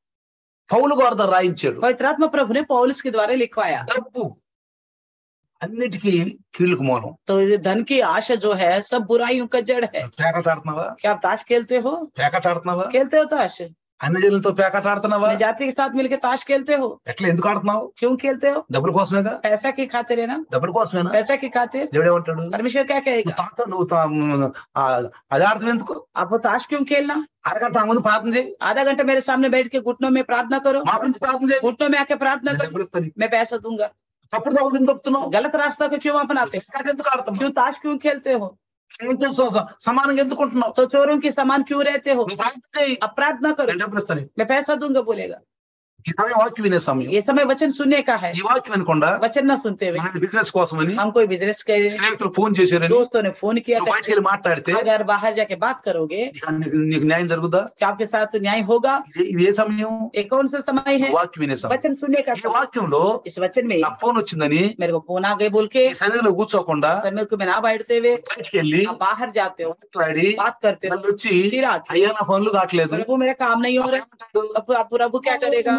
పౌలు గారి ద్వారా రాయించాడు, पवित्रात्मा प्रभु ने पौलुस के द्वारा लिखवाया। డబ్బు అన్నిటికీ కీళ్ళకు మూలం. तो ये धन की आशा जो है सब बुराइयों का जड़ है। పేకాట ఆడుతున్నావా? क्या आप ताश खेलते हो? పేకాట ఆడుతున్నావా? खेलते हो ताश? అన్ని జనులతో పేకాట ఆడుతున్నావా? अपने जाति के साथ मिलकर ताश खेलते हो? ఎట్లా ఎందుకు ఆడుతున్నావు? क्यों खेलते हो? డబ్బుల కోసమేగా. पैसा की खातिर है ना, డబ్బుల కోసమేనా? पैसा की खातिर। దేవుడు ఏమంటాడు? परमेश्वर क्या నువ్వు कहेगा? తాత నువ్వు తా- ఆ, అది ఆడతావు ఎందుకు? आप वो ताश क्यों खेलना? అరగంట నా ముందు ప్రార్థన చేయి, आधा घंटा मेरे सामने बैठ के घुटनों में प्रार्थना करो, మా గురించి ప్రార్థన చేయి, घुटनों में आके प्रार्थना నేను करो, డబ్బులు ఇస్తాను. मैं पैसा दूंगा। తప్పుడు దావులు ఎందుకు దొక్కుతున్నావు? गलत रास्ता को क्यों अपनाते हो? పేకాట ఎందుకు ఆడుతున్నావు? क्यों ताश क्यों खेलते हो? ఎంతో స- స- సమానంగా ఎందుకు ఉంటున్నావు? तो चोरों के समान क्यों रहते हो? నువ్వు ప్రార్థన చేయి, अब प्रार्थना करो, నేను డబ్బులు ఇస్తాను. मैं पैसा दूंगा बोलेगा। ఈ సమయం వాక్యం వినే సమయం. ये समय वचन सुनने का है, ఈ వాక్యం వినకుండా वचन न सुनते हुए మన బిజినెస్ కోసమని हम कोई बिजनेस कर, స్నేహితులు ఫోన్ చేశారని दोस्तों ने फोन किया నువ్వు బయటికి వెళ్ళి మాట్లాడితే अगर बाहर जाके बात करोगे నీకు- నీకు- నీకు న్యాయం జరుగుదా? क्या आपके साथ न्याय होगा? ఇది- ఇది ఏ సమయం? ये कौन सा समय है? వాక్యం వినే సమయం. वचन सुनने का ఈ समय। వాక్యంలో इस वचन में నా ఫోన్ వచ్చిందని मेरे को फोन आ गए बोल के ఈ సన్నిధిలో కూర్చోకుండా समय को मैं ना बैठते हुए బయటికి వెళ్ళి आप बाहर जाते हो, మాట్లాడి बात करते हो, మళ్ళీ వచ్చి फिर आके అయ్యా నా పనులు కావట్లేదు. प्रभु मेरा काम नहीं हो रहा, अब अब प्रभु क्या करेगा?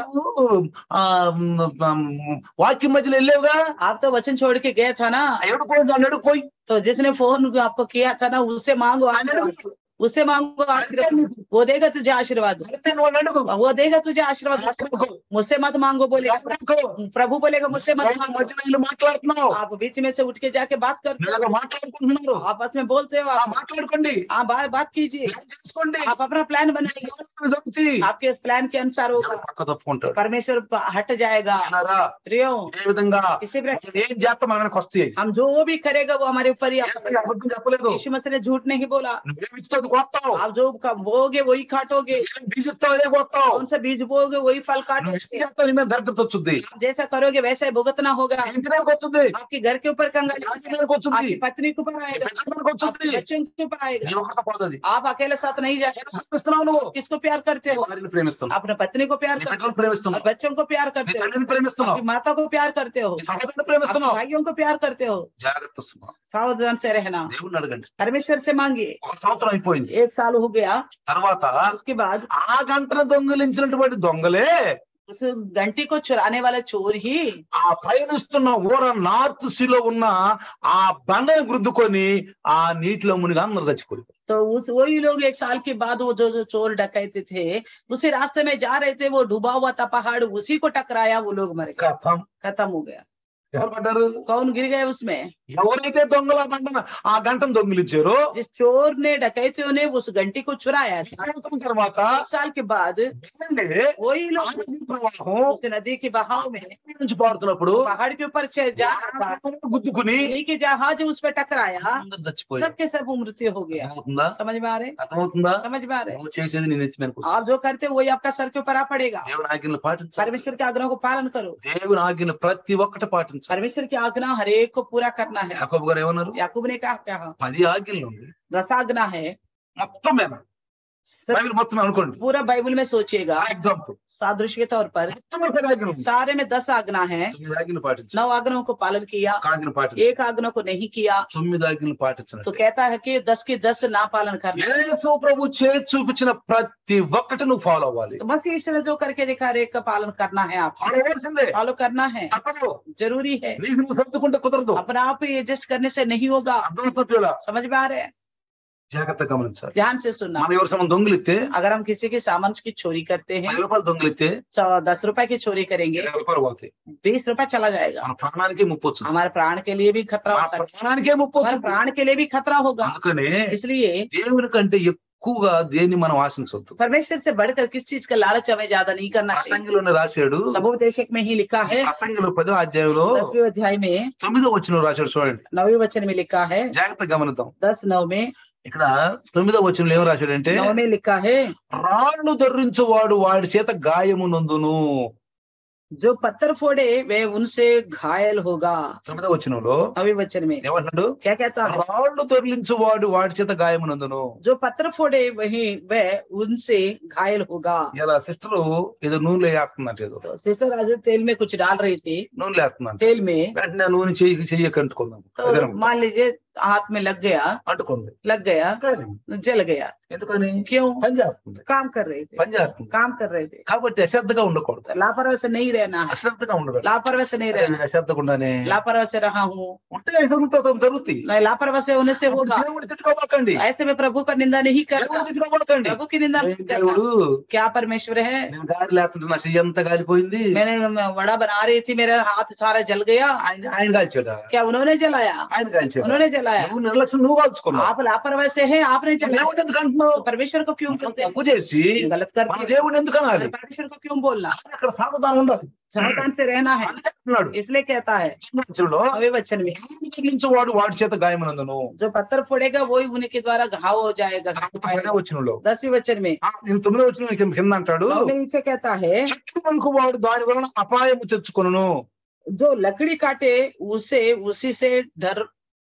ఆ, మ్, వాక్యం మధ్యలో వెళ్ళేవుగా, आप तो वचन छोड़ के गए था ना, ఎడుకు పోయి దాన్ని ఎడుకు పోయి तो जिसने फोन आपको किया था ना उससे मांगो, आशीर्वाद। उससे मांगो आशीर्वाद, वो देगा तुझे आशीर्वाद, అయితే నువ్వు నన్ను అడుగు. वो देगा तुझे आशीर्वाद। मुझसे मत मांगो बोलेगा प्रभु, बोलेगा मुझसे मत నువ్వు मांगो। మధ్యలో వెళ్ళి మాట్లాడుతున్నావు, आप बीच में से उठ के जाके बात करते నువ్వు हो, ఇలా మాట్లాడుకుంటున్నారు. आपस में बोलते हो, ఆ, आप మాట్లాడుకోండి, हाँ बात बात कीजिए, ప్లాన్ చేసుకోండి. आप अपना प्लान बनाइए, దొరుకుతాయి. आपके इस प्लान के अनुसार होगा, ఎవరు పక్క తప్పుకుంటాడు? परमेश्वर प- हट जाएगा। విన్నారా? रियो ఏ విధంగా इसी प्रकार ఏం చేస్తాం మనకు వస్తాయి. हम जो भी करेगा वो हमारे ऊपर ही యేసు आएगा। అబద్ధం చెప్పలేదు. यीशु मसीह ने झूठ नहीं बोला, నువ్వేమి ఇస్తావు కొత్తావు, आप जो क- बोओगे वही काटोगे, ఏం బీజిస్తావు అదే కొత్తావు. कौन सा बीज बोओगे वही फल నువ్వు काटोगे। ఏం చేస్తావు నీ మీద దరిద్రత వచ్చింది, आप जैसा करोगे वैसा ही भुगतना होगा। ఇంటి మీదకి వస్తుంది, आपके घर के ऊपर कंगाली, ఇంటి మీదకి వచ్చింది, आपकी पत्नी के ऊपर నీ आएगा, బిడ్డల మీదకి వచ్చింది. आपके बच्चों के ऊपर నీ आएगा। ఒక్కడితో పోదు అది. आप अकेले साथ नहीं जाएगा। ప్రేమిస్తున్నావు నువ్వు, किसको प्यार करते నీ हो? భార్యని ప్రేమిస్తున్నావు, अपने पत्नी को प्यार నీ करते బిడ్డలను हो, ప్రేమిస్తున్నావు, और बच्चों को प्यार నీ करते हो, తల్లిని ప్రేమిస్తున్నావు, अपनी माता को प्यार करते हो, నీ సహోదరుని अपने ప్రేమిస్తున్నావు. भाइयों को प्यार करते हो। జాగ్రత్త సుమా. सावधान से रहना, దేవుణ్ణి అడగండి. परमेश्वर से मांगिए। ఒక సంవత్సరం అయిపోయింది, एक साल हो गया, తర్వాత उसके बाद ఆ గంటను దొంగిలించినటువంటి దొంగలే उस घंटी को चुराने वाला चोर ही ఆ పయనిస్తున్న ఊర నార్త్ సీలో ఉన్న ఆ బండను గుద్దుకొని ఆ నీటిలో మునిగి అందరు చచ్చిపోయి. तो उस वही लोग एक साल के बाद वो जो जो चोर डकैते थे उसी रास्ते में जा रहे थे, वो डूबा हुआ था पहाड़, उसी को टकराया, वो लोग मर गए, కథం. खत्म हो गया। ఎవరు పడ్డారు? कौन गिर गए उसमें? ఎవరైతే దొంగల బండన ఆ గంటను దొంగిలించారో जिस चोर ने डकैतियों ने उस घंटी को चुराया था, సంవత్సరం తర్వాత एक साल के बाद వెళ్ళండి, वही ఆ लोग నదీ ప్రవాహం उस नदी के बहाव में నుంచి పారుతున్నప్పుడు पहाड़ के ऊपर चे- जा रहा था, గుద్దుకుని नदी के जहाज उस पे टकराया, అందరు చచ్చిపోయారు. सबके सब मृत्यु हो गया। అర్థమవుతుందా? समझ में आ रहे? అర్థమవుతుందా? समझ में आ रहे? నువ్వు చేసేది నేను ఎత్తి మీదకి వచ్చి आप जो करते हो वही आपका सर के ऊपर आ पड़ेगा। దేవుని ఆజ్ఞలు పాటించాలి. परमेश्वर के आग्रह को पालन करो, దేవుని ఆజ్ఞలు ప్రతి ఒక్కటి పాటించాలి. परमेश्वर की आज्ञा हर एक को पूरा करना है। యాకోబు గారు ఏమన్నారు? याकूब ने कहा क्या? పది ఆజ్ఞలు ఉంది दस आज्ञा है, మొత్తం మీద सब బైబిల్ మొత్తం అనుకోండి. पूरा बाइबल में सोचिएगा, ఎగ్జాంపుల్ सादृश्य के तौर पर सारे में दस आज्ञा है, తొమ్మిది ఆజ్ఞలు పాటించు, नौ आज्ञाओं को पालन किया, ఒక ఆజ్ఞను పాటించు, एक आज्ञा को नहीं किया, తొమ్మిది ఆజ్ఞలు तो పాటించినట్టు कहता है कि दस की दस ना पालन करना। యేసు ప్రభు చేసి చూపించిన ప్రతి ఒక్కటి నువ్వు ఫాలో అవ్వాలి. तो मसीह यीशु ने जो करके दिखा रहे का पालन करना है, आप ఫాలో అవ్వాల్సిందే, फॉलो करना है, తప్పదు. जरूरी है। నీకు నువ్వు సర్దుకుంటే కుదరదు. अपना आप एडजस्ट करने से नहीं होगा। అర్థమవుతుందా? समझ में आ रहे हैं? జాగ్రత్తగా గమనించాలి. ध्यान से सुनना। మనం ఎవరి సమ దొంగిలిస్తే, अगर हम किसी के सामान की चोरी करते हैं, పది రూపాయలు దొంగిలిస్తే सौ दस रुपए की चोरी करेंगे, ఇరవై రూపాయలు పోతాయి. बीस रुपए चला जाएगा। మన ప్రాణానికి ముప్పు వస్తుంది. हमारे प्राण के लिए भी खतरा हो మన सकता ప్రాణానికే ముప్పు है, हमारे వస్తుంది. प्राण के लिए भी खतरा होगा। అందుకనే इसलिए దేవుని కంటే ఎక్కువగా దేన్ని మనం ఆశించవద్దు. परमेश्वर से बढ़कर किस चीज का लालच हमें ज्यादा नहीं करना चाहिए। ప్రసంగిలోనే రాశాడు, सबोपदेशक में ही लिखा है, ప్రసంగిలో పదో అధ్యాయంలో दसवें अध्याय में తొమ్మిదో వచనం రాశాడు చూడండి. नौवें वचन में लिखा है, జాగ్రత్తగా గమనిద్దాం. दस नौ में ఇక్కడ తొమ్మిదో వచనంలో ఏం రాశాడంటే, नौ में लिखा है, రాళ్ళు ధరించువాడు వాడి చేత గాయము నందును. जो पत्थर फोड़े वे उनसे घायल होगा। తొమ్మిదో వచనంలో नौवें वचन में ఏమంటున్నాడు? क्या कहता है, రాళ్ళు దొర్లించువాడు వాడి చేత గాయము నందును. जो पत्थर फोड़े वही वह उनसे घायल होगा। ఇలా సిస్టర్ ఏదో నూనెలో వేస్తుందంట, ఏదో तो सिस्टर आज तेल में कुछ डाल रही थी, నూనెలో వేస్తుందంట. तेल में, వెంటనే నూనె చెయ్యి చెయ్యకి అంటుకుందాం, तो मान लीजिए हाथ में लग गया, అంటుకుంది. लग गया, కానీ जल गया। ఎందుకని? क्यों? పని చేస్తుంది, काम कर रहे थे, పని చేస్తుంది. काम कर रहे थे। కాబట్టి అశ్రద్ధగా ఉండకూడదు, तो लापरवाही से नहीं रहना है, అశ్రద్ధగా ఉండకూడదు. लापरवाही से नहीं रहना। అశ్రద్ధకుండానే लापरवाही से रहा हूँ, ఉంటే జరుగుతుంది, జరుగుతాయి. नहीं लापरवाही से होने से होगा। దేవుడు తిట్టుకోబాకండి, ऐसे में प्रभु का निंदा नहीं దేవుడు करना, తిట్టుకోబాకండి. प्रभु की निंदा नहीं करना। దేవుడు क्या परमेश्वर है? నేను గాలి లేకుంటే నా చెయ్యి అంతా కాలిపోయింది, मैंने वड़ा बना रही थी, मेरा हाथ सारा जल गया। ఆయన ఆయన కాల్చాడా? क्या उन्होंने जलाया? ఆయన కాల్చాడా? उन्होंने जलाया। నువ్వు నిర్లక్ష్యం, నువ్వు కాల్చుకున్నావు. आप लापरवाही से है, आपने जलाया। దేవుడు ఎందుకు అంటున్నావు? तो परमेश्वर को क्यों कहते हैं? తప్పు చేసి गलत మన करते हैं, దేవుడిని ఎందుకు అనాలి? परमेश्वर को क्यों बोलना? అక్కడ సావధానం ఉండాలి, सावधान से रहना है। అందుకే అంటున్నాడు. इसलिए कहता है వచనంలో, नवे वचन में, వాడు వాడి చేత గాయమనందును. जो पत्थर फोड़ेगा वही उन्हीं के द्वारा घाव हो जाएगा। పైన వచనంలో दसवीं वचन में, ఆ, నేను తొమ్మిదో వచనం కింద అంటాడు, नौ में नीचे कहता है, చెట్టు వరకు వాడు దాని వలన అపాయము తెచ్చుకొనును. जो लकड़ी काटे उसे उसी से डर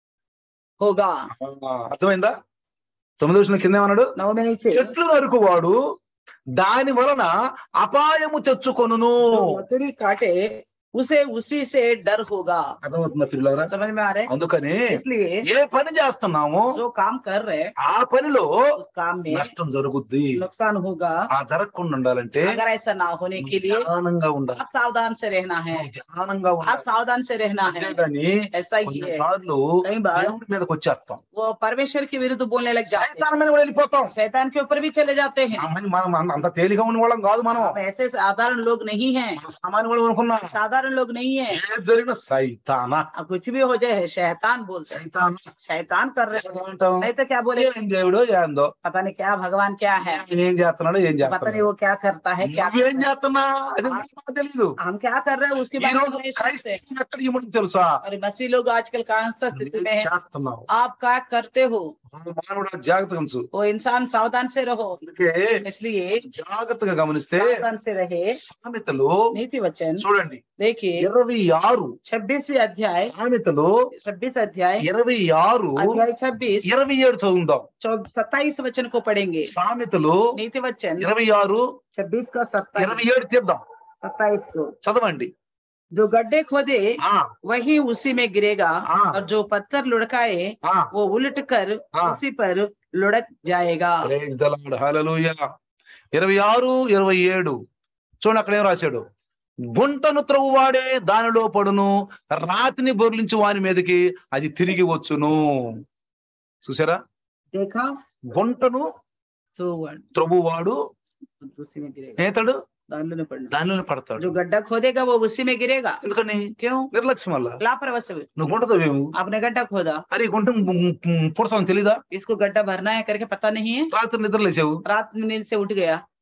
होगा। ఆ, అర్థమైందా? తొమ్మిదో వచనం కింద ఏమన్నాడు? नौ में नीचे, చెట్లు నరకు వాడు దాని వలన అపాయము తెచ్చుకొనును. जो लकड़ी काटे उसे उसी से डर होगा। అర్థమవుతుందా పిల్లలారా? समझ में आ रहे? అందుకని इसलिए ఏ పని చేస్తున్నామో जो काम कर रहे ఆ పనిలో उस काम में నష్టం జరుగుద్ది. नुकसान होगा। ఆ జరగకుండా ఉండాలంటే अगर ऐसा ना होने के लिए జ్ఞానంగా ఉండాలి, आप सावधान से रहना है, జ్ఞానంగా आप ఉండాలి. सावधान से रहना है। అంతేగాని ऐसा ही है, కొన్నిసార్లు कई बार దేవుడి మీదకి వచ్చేస్తాం, वो परमेश्वर के विरुद्ध बोलने लग जाते हैं, సైతాన్ మీద కూడా వెళ్ళిపోతాం. शैतान के ऊपर भी चले जाते हैं। ఆ మరి మనం అంత- అంత తేలిగా ఉన్న వాళ్ళం కాదు, మనం हम ऐसे साधारण लोग नहीं हैं, మనం సామాన్య వాళ్ళు అనుకున్నాం. साधारण लोग नहीं है। ఏది జరిగిన సైతానా, अब कुछ भी हो जाए शैतान बोलते हैं, సైతాన్ शैतान कर रहे हैं, అంటాం. नहीं तो क्या बोले, ఏం దేవుడో ఏందో, पता नहीं क्या भगवान क्या है, ఆయన ఏం చేస్తున్నాడో ఏం पता नहीं చేస్తున్నాడు, वो क्या करता है, क्या నువ్వేం చేస్తున్నా అది నాకు తెలీదు. हम क्या कर रहे हैं उसके ఈ बारे में రోజు नहीं सोचते। క్రైస్తవం ఎక్కడ ఇవ్వడం తెలుసా? और मसीह लोग आजकल कौन सा स्थिति में है, చేస్తున్నావు. आप क्या करते हो? మానవుడు జాగ్రత్తగా ఉంచు. वो इंसान सावधान से रहो। అందుకే इसलिए జాగ్రత్తగా గమనిస్తే सावधान से रहे। సామెతలు नीति वचन చూడండి, देखिए, ఇరవై ఆరు छब्बीसवीं अध्याय, సామెతలు छब्बीस अध्याय, ఇరవై ఆరు अध्याय छब्बीस, ఇరవై ఏడు చదువుదాం. सत्ताईस वचन को पढ़ेंगे। సామెతలు नीति वचन ఇరవై ఆరు छब्बीस का सत्ताईस, ఇరవై ఏడు తీద్దాం, सत्ताईस को, చదవండి. जो गड्ढे खोदे ఆ, वही उसी में गिरेगा, हाँ। और जो पत्थर लुढ़काए ఆ, वो उलट कर हाँ। उसी पर लुढ़क जाएगा। Praise the Lord, hallelujah. ఇరవై ఆరు ఇరవై ఏడు చూడండి, అక్కడ ఏం రాశాడు? గుంటను త్రవ్వువాడే దానిలో పడును, రాతిని బొర్లించు వాని మీదకి అది తిరిగి వచ్చును. చూసారా? देखा, గుంటను सो वन త్రవ్వువాడు उसी में गिरेगा, నేతడు दानियों पढ़ना, దానిలోనే పడతాడు. जो गड्ढा खोदेगा वो उसी में गिरेगा। ఎందుకని? क्यों? నిర్లక్ష్యం వల్ల. लापरवाही से। నువ్వు గుంట తవ్వేవు, आपने गड्ढा खोदा, అరే ఈ గుంట పుడతాను తెలీదా? इसको गड्ढा भरना है करके पता नहीं है, రాత్రి నిద్రలేసావు, रात में नींद से उठ गया,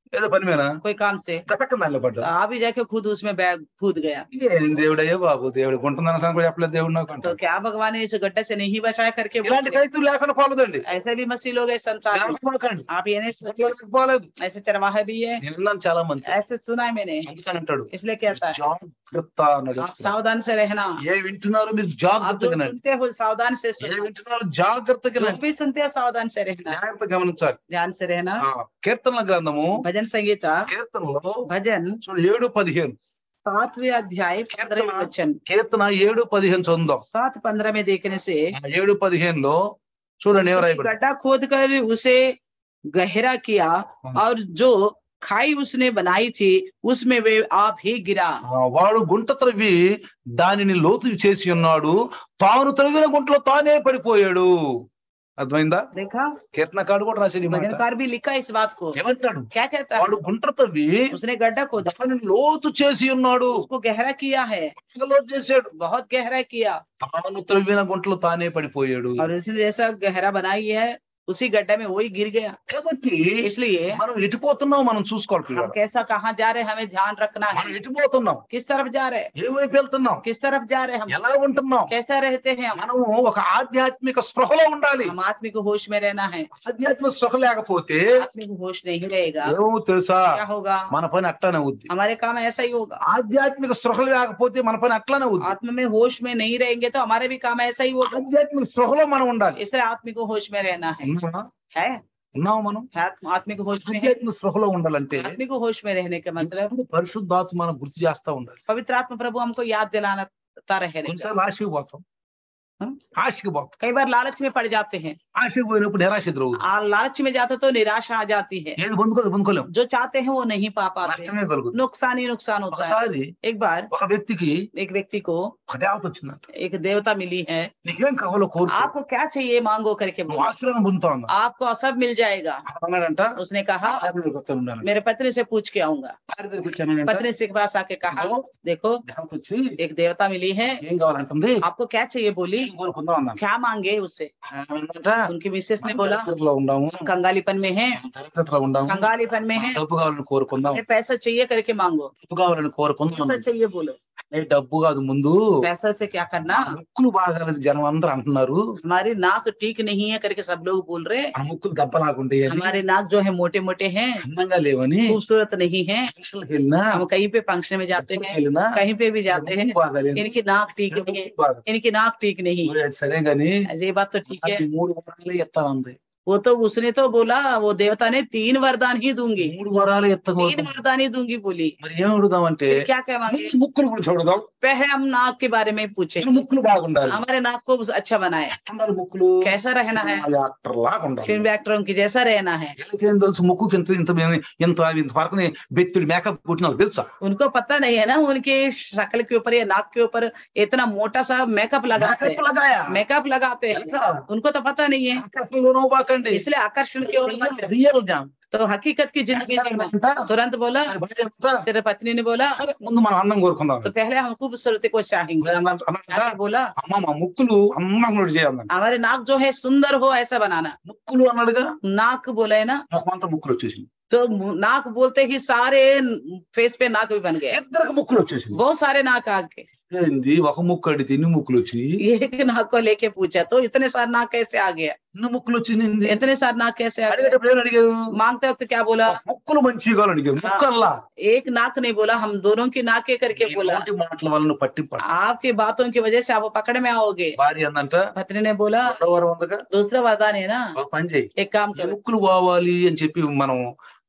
ఏదో పని మీద कोई काम से, గతక్క దానిలో तो పడ్డా. आप ही जाके खुद उसमें बैग कूद गया। ఏం దేవుడయ్యో బాబు, దేవుడు గుంటుందన్న సంగతి కూడా చెప్పలేదు దేవుడు నాకు तो అంటాడు. क्या भगवान ने इस गड्ढे से नहीं बचाया करके ఇలాంటి बोलते? క్రైస్తవులు లేకుండా పోలేదండి. ऐसे भी मसीह लोग है संसार में, లేకపోకండి. आप ये नहीं सोचो। అట్లా పోలేదు. ऐसे चरवाहे भी है, నిన్నాను చాలా మంది. ऐसे सुना है मैंने, అందుకని అంటాడు इसलिए कहता है జాగ్రత్త అన్నాడు. आप सावधान से रहना। ఏ వింటున్నారో మీరు आप जो జాగ్రత్తగా వినండి. सुनते हो सावधान से ఏ सुनो, వింటున్నారో జాగ్రత్తగా जो వినండి. भी सुनते हो सावधान से रहना, జాగ్రత్తగా గమనించాలి. ध्यान से रहना। ఆ, కీర్తనల గ్రంథము भजन संगीता కీర్తనలో भजन చూడు ఏడు పదిహేను सातवें अध्याय पंद्रह वचन, కీర్తన ఏడు పదిహేను చదువుదాం. सात पंद्रह में देखने से ఆ ఏడు పదిహేనులో చూడండి ఏం రాయబడి. गड्ढा खोद कर उसे गहरा किया और जो खाई उसने बनाई थी उसमें वे आप ही गिरा। ఆ, వాడు గుంట త్రవ్వి దానిని లోతు చేసి ఉన్నాడు, తాను త్రవ్విన గుంటలో తానే పడిపోయాడు. అర్థమైందా? देखा, కీర్తనకాడు కూడా రాశాడు ఈ మాట. भजनकार भी लिखा इस बात को। ఏమంటాడు? क्या कहता है? వాడు గుంట తవ్వి उसने गड्ढा खोदा, దానిని లోతు చేసి ఉన్నాడు. उसको गहरा किया है, లోతు చేశాడు. बहुत गहरा किया, తాను త్రవ్విన గుంటలో తానే పడిపోయాడు. और उसने जैसा गहरा बनाई है उसी गड्ढे में वही गिर गया। కాబట్టి इसलिए మనం ఎటుపోతున్నాం మనం చూసుకోవాలి हम పిల్లలు. कैसा कहाँ जा रहे हैं हमें ध्यान रखना మనం है। ఎటుపోతున్నాం, किस तरफ जा रहे हैं, ఏ వైపు వెళ్తున్నాం, किस तरफ जा रहे हैं हम, ఎలా ఉంటున్నాం. कैसा रहते हैं हम। మనము ఒక ఆధ్యాత్మిక స్పృహలో ఉండాలి. हम आत्मिक होश में रहना है। ఆధ్యాత్మిక స్పృహ లేకపోతే आत्मिक होश नहीं रहेगा, ఏమో తెలుసా, क्या होगा, మన పని అట్లానే అవుద్ది. हमारे काम ऐसा ही होगा। ఆధ్యాత్మిక స్పృహ లేకపోతే మన పని అట్లానే అవుద్ది. आत्मा में होश में नहीं रहेंगे तो हमारे भी काम ऐसा ही होगा। ఆధ్యాత్మిక స్పృహలో మనం ఉండాలి. इसलिए आत्मिक होश में रहना है। ఉన్నామా? है ఉన్నాము మనం. आत्म- आत्मिक होश में है। ఆధ్యాత్మిక స్పృహలో ఉండాలంటే आत्मिक होश में रहने का मतलब ఎప్పుడు పరిశుద్ధాత్మ మనం గుర్తు చేస్తా ఉండాలి. पवित्र आत्मा प्रभु हमको याद दिलाता रहेगा। కొన్నిసార్లు ఆశకి పోతాం, हम? ఆశకి పోతాం. कई बार लालच में पड़ जाते हैं, ఆశకి పోయినప్పుడు నిరాశ ఎదురవుతుంది. आ, लालच में जाते तो निराशा आ जाती है, ఏది పొందుకోలేదు పొందుకోలేము, जो चाहते हैं वो नहीं पा पाते, నష్టమే కలుగుతుంది. नुकसान ही नुकसान होता है। ఒకసారి एक बार ఒక వ్యక్తికి एक व्यक्ति को ఒక దేవత వచ్చిందంట. एक देवता मिली है, నీకేం కావాలో కోరుకో, आपको क्या चाहिए मांगो करके నువ్వు बोला, ఆశీర్వాదం పొందుతా ఉన్నా आपको सब मिल जाएगा। అన్నాడంట. उसने कहा భార్య దగ్గరికి వస్తాను ఉన్నాను. मेरे पत्नी से पूछ के आऊंगा। భార్య దగ్గరికి వచ్చానంట. पत्नी से के पास आके कहा देखो దేవత వచ్చి एक देवता मिली है, ఏం కావాలంటుంది, आपको क्या चाहिए बोली, ఏం కోరుకుందాం అన్నాను. क्या मांगे उससे। ఏమందంట, उनकी मिसेस ने మనం बोला దరిద్రతలో ఉండాము, कंगालीपन में है, దరిద్రతలో ఉండాము, कंगालीपन में है, డబ్బు కావాలని కోరుకుందాం, हमें पैसा चाहिए करके मांगो। డబ్బు కావాలని కోరుకుందాం. पैसा चाहिए बोलो, ఏ డబ్బు కాదు, ముందు पैसा से क्या करना, ముక్కులు బాగాలేదు జనం అందరూ అంటున్నారు, हमारी नाक ठीक नहीं है करके सब लोग बोल रहे, మన ముక్కులు దెబ్బలాగుంటాయి, हमारे नाक जो है मोटे मोटे हैं, అందంగా లేవని खूबसूरत नहीं है, ఫంక్షన్కి వెళ్ళినా हम कहीं पे फंक्शन में जाते हैं, వెళ్ళినా कहीं पे भी जाते हैं, ముక్కు బాగాలేదు, इनकी नाक ठीक नहीं है, బాగా इनकी नाक ठीक नहीं। మరి అది సరే గాని ये बात तो ठीक है, అది మూడు వరాలే ఎత్తానంది. वो तो उसने तो बोला वो देवता ने तीन वरदान ही दूंगी, మూడు వరాలు तीन ఎత్తకూడదు. वरदान ही दूंगी बोली। మరి ఏం అడుగుదామంటే फिर क्या क्या मांगे, ముందు ముక్కులు కూడా చూడదాం. पहले हम नाक के बारे में पूछे, ముక్కులు బాగుండాలి. हमारे नाक को अच्छा बनाए, ఉండాలి ముక్కులు कैसा रहना है, యాక్టర్ లాగా ఉండాలి. फिल्म एक्टरों की जैसा रहना है। వీళ్ళకేం తెలుసు ముక్కుకి ఇంత ఇంత ఇంత ఇంత వరకు బెత్తుడు మేకప్ కొట్టిన తెలుసా? उनको पता नहीं है ना, उनके शक्ल के ऊपर या नाक के ऊपर इतना मोटा सा मेकअप लगाते మేకప్ हैं, లగాయా मेकअप लगाते हैं, తెలుసా? उनको तो पता नहीं है, ఆకర్షణలోనూ బాకండి. इसलिए आकर्षण की ओर मत। Real jam. तो हकीकत की जिंदगी जीना। तुरंत बोला, तेरे पत्नी ने बोला సరే ముందు మనం అందం కోరుకుందాం. तो पहले हम खूबसूरती को चाहेंगे। అన్నమాట मैंने बोला అమ్మ మా ముక్కులు అందంగా చేయాలన్నాడు. हमारे नाक जो है सुंदर हो ऐसा बनाना। ముక్కులు అన్నాడుగా, नाक बोला है ना, మొఖమంతా ముక్కులు వచ్చేసింది. तो नाक बोलते ही सारे फेस पे नाक भी बन गए, ఇద్దరికి ముక్కులు వచ్చేసింది. बहुत सारे नाक आ गए। ఏంది ఒక ముక్కు అడిగితే ఇన్ని ముక్కులు వచ్చినాయి, एक नाक को लेके पूछा तो इतने सारे नाक कैसे आ गया, ఇన్ని ముక్కులు వచ్చింది. इतने सारे नाक कैसे आ गए। అడిగేటప్పుడు ఏం అడిగారు, मांगते वक्त क्या बोला, ముక్కులు మంచిగా అడిగారు. ముక్కల్లా एक नाक नहीं बोला, हम दोनों की नाक के करके बोला। నోటి మాటల వల్ల నువ్వు పట్టింప. आपकी बातों की वजह से आप पकड़ में आओगे। భార్య అందంట, पत्नी ने बोला రెండో వారం ఉందగా, दूसरा वरदान है ना, ఒక పని చేయి, एक काम ఈ करो, ముక్కులు పోవాలి అని చెప్పి మనం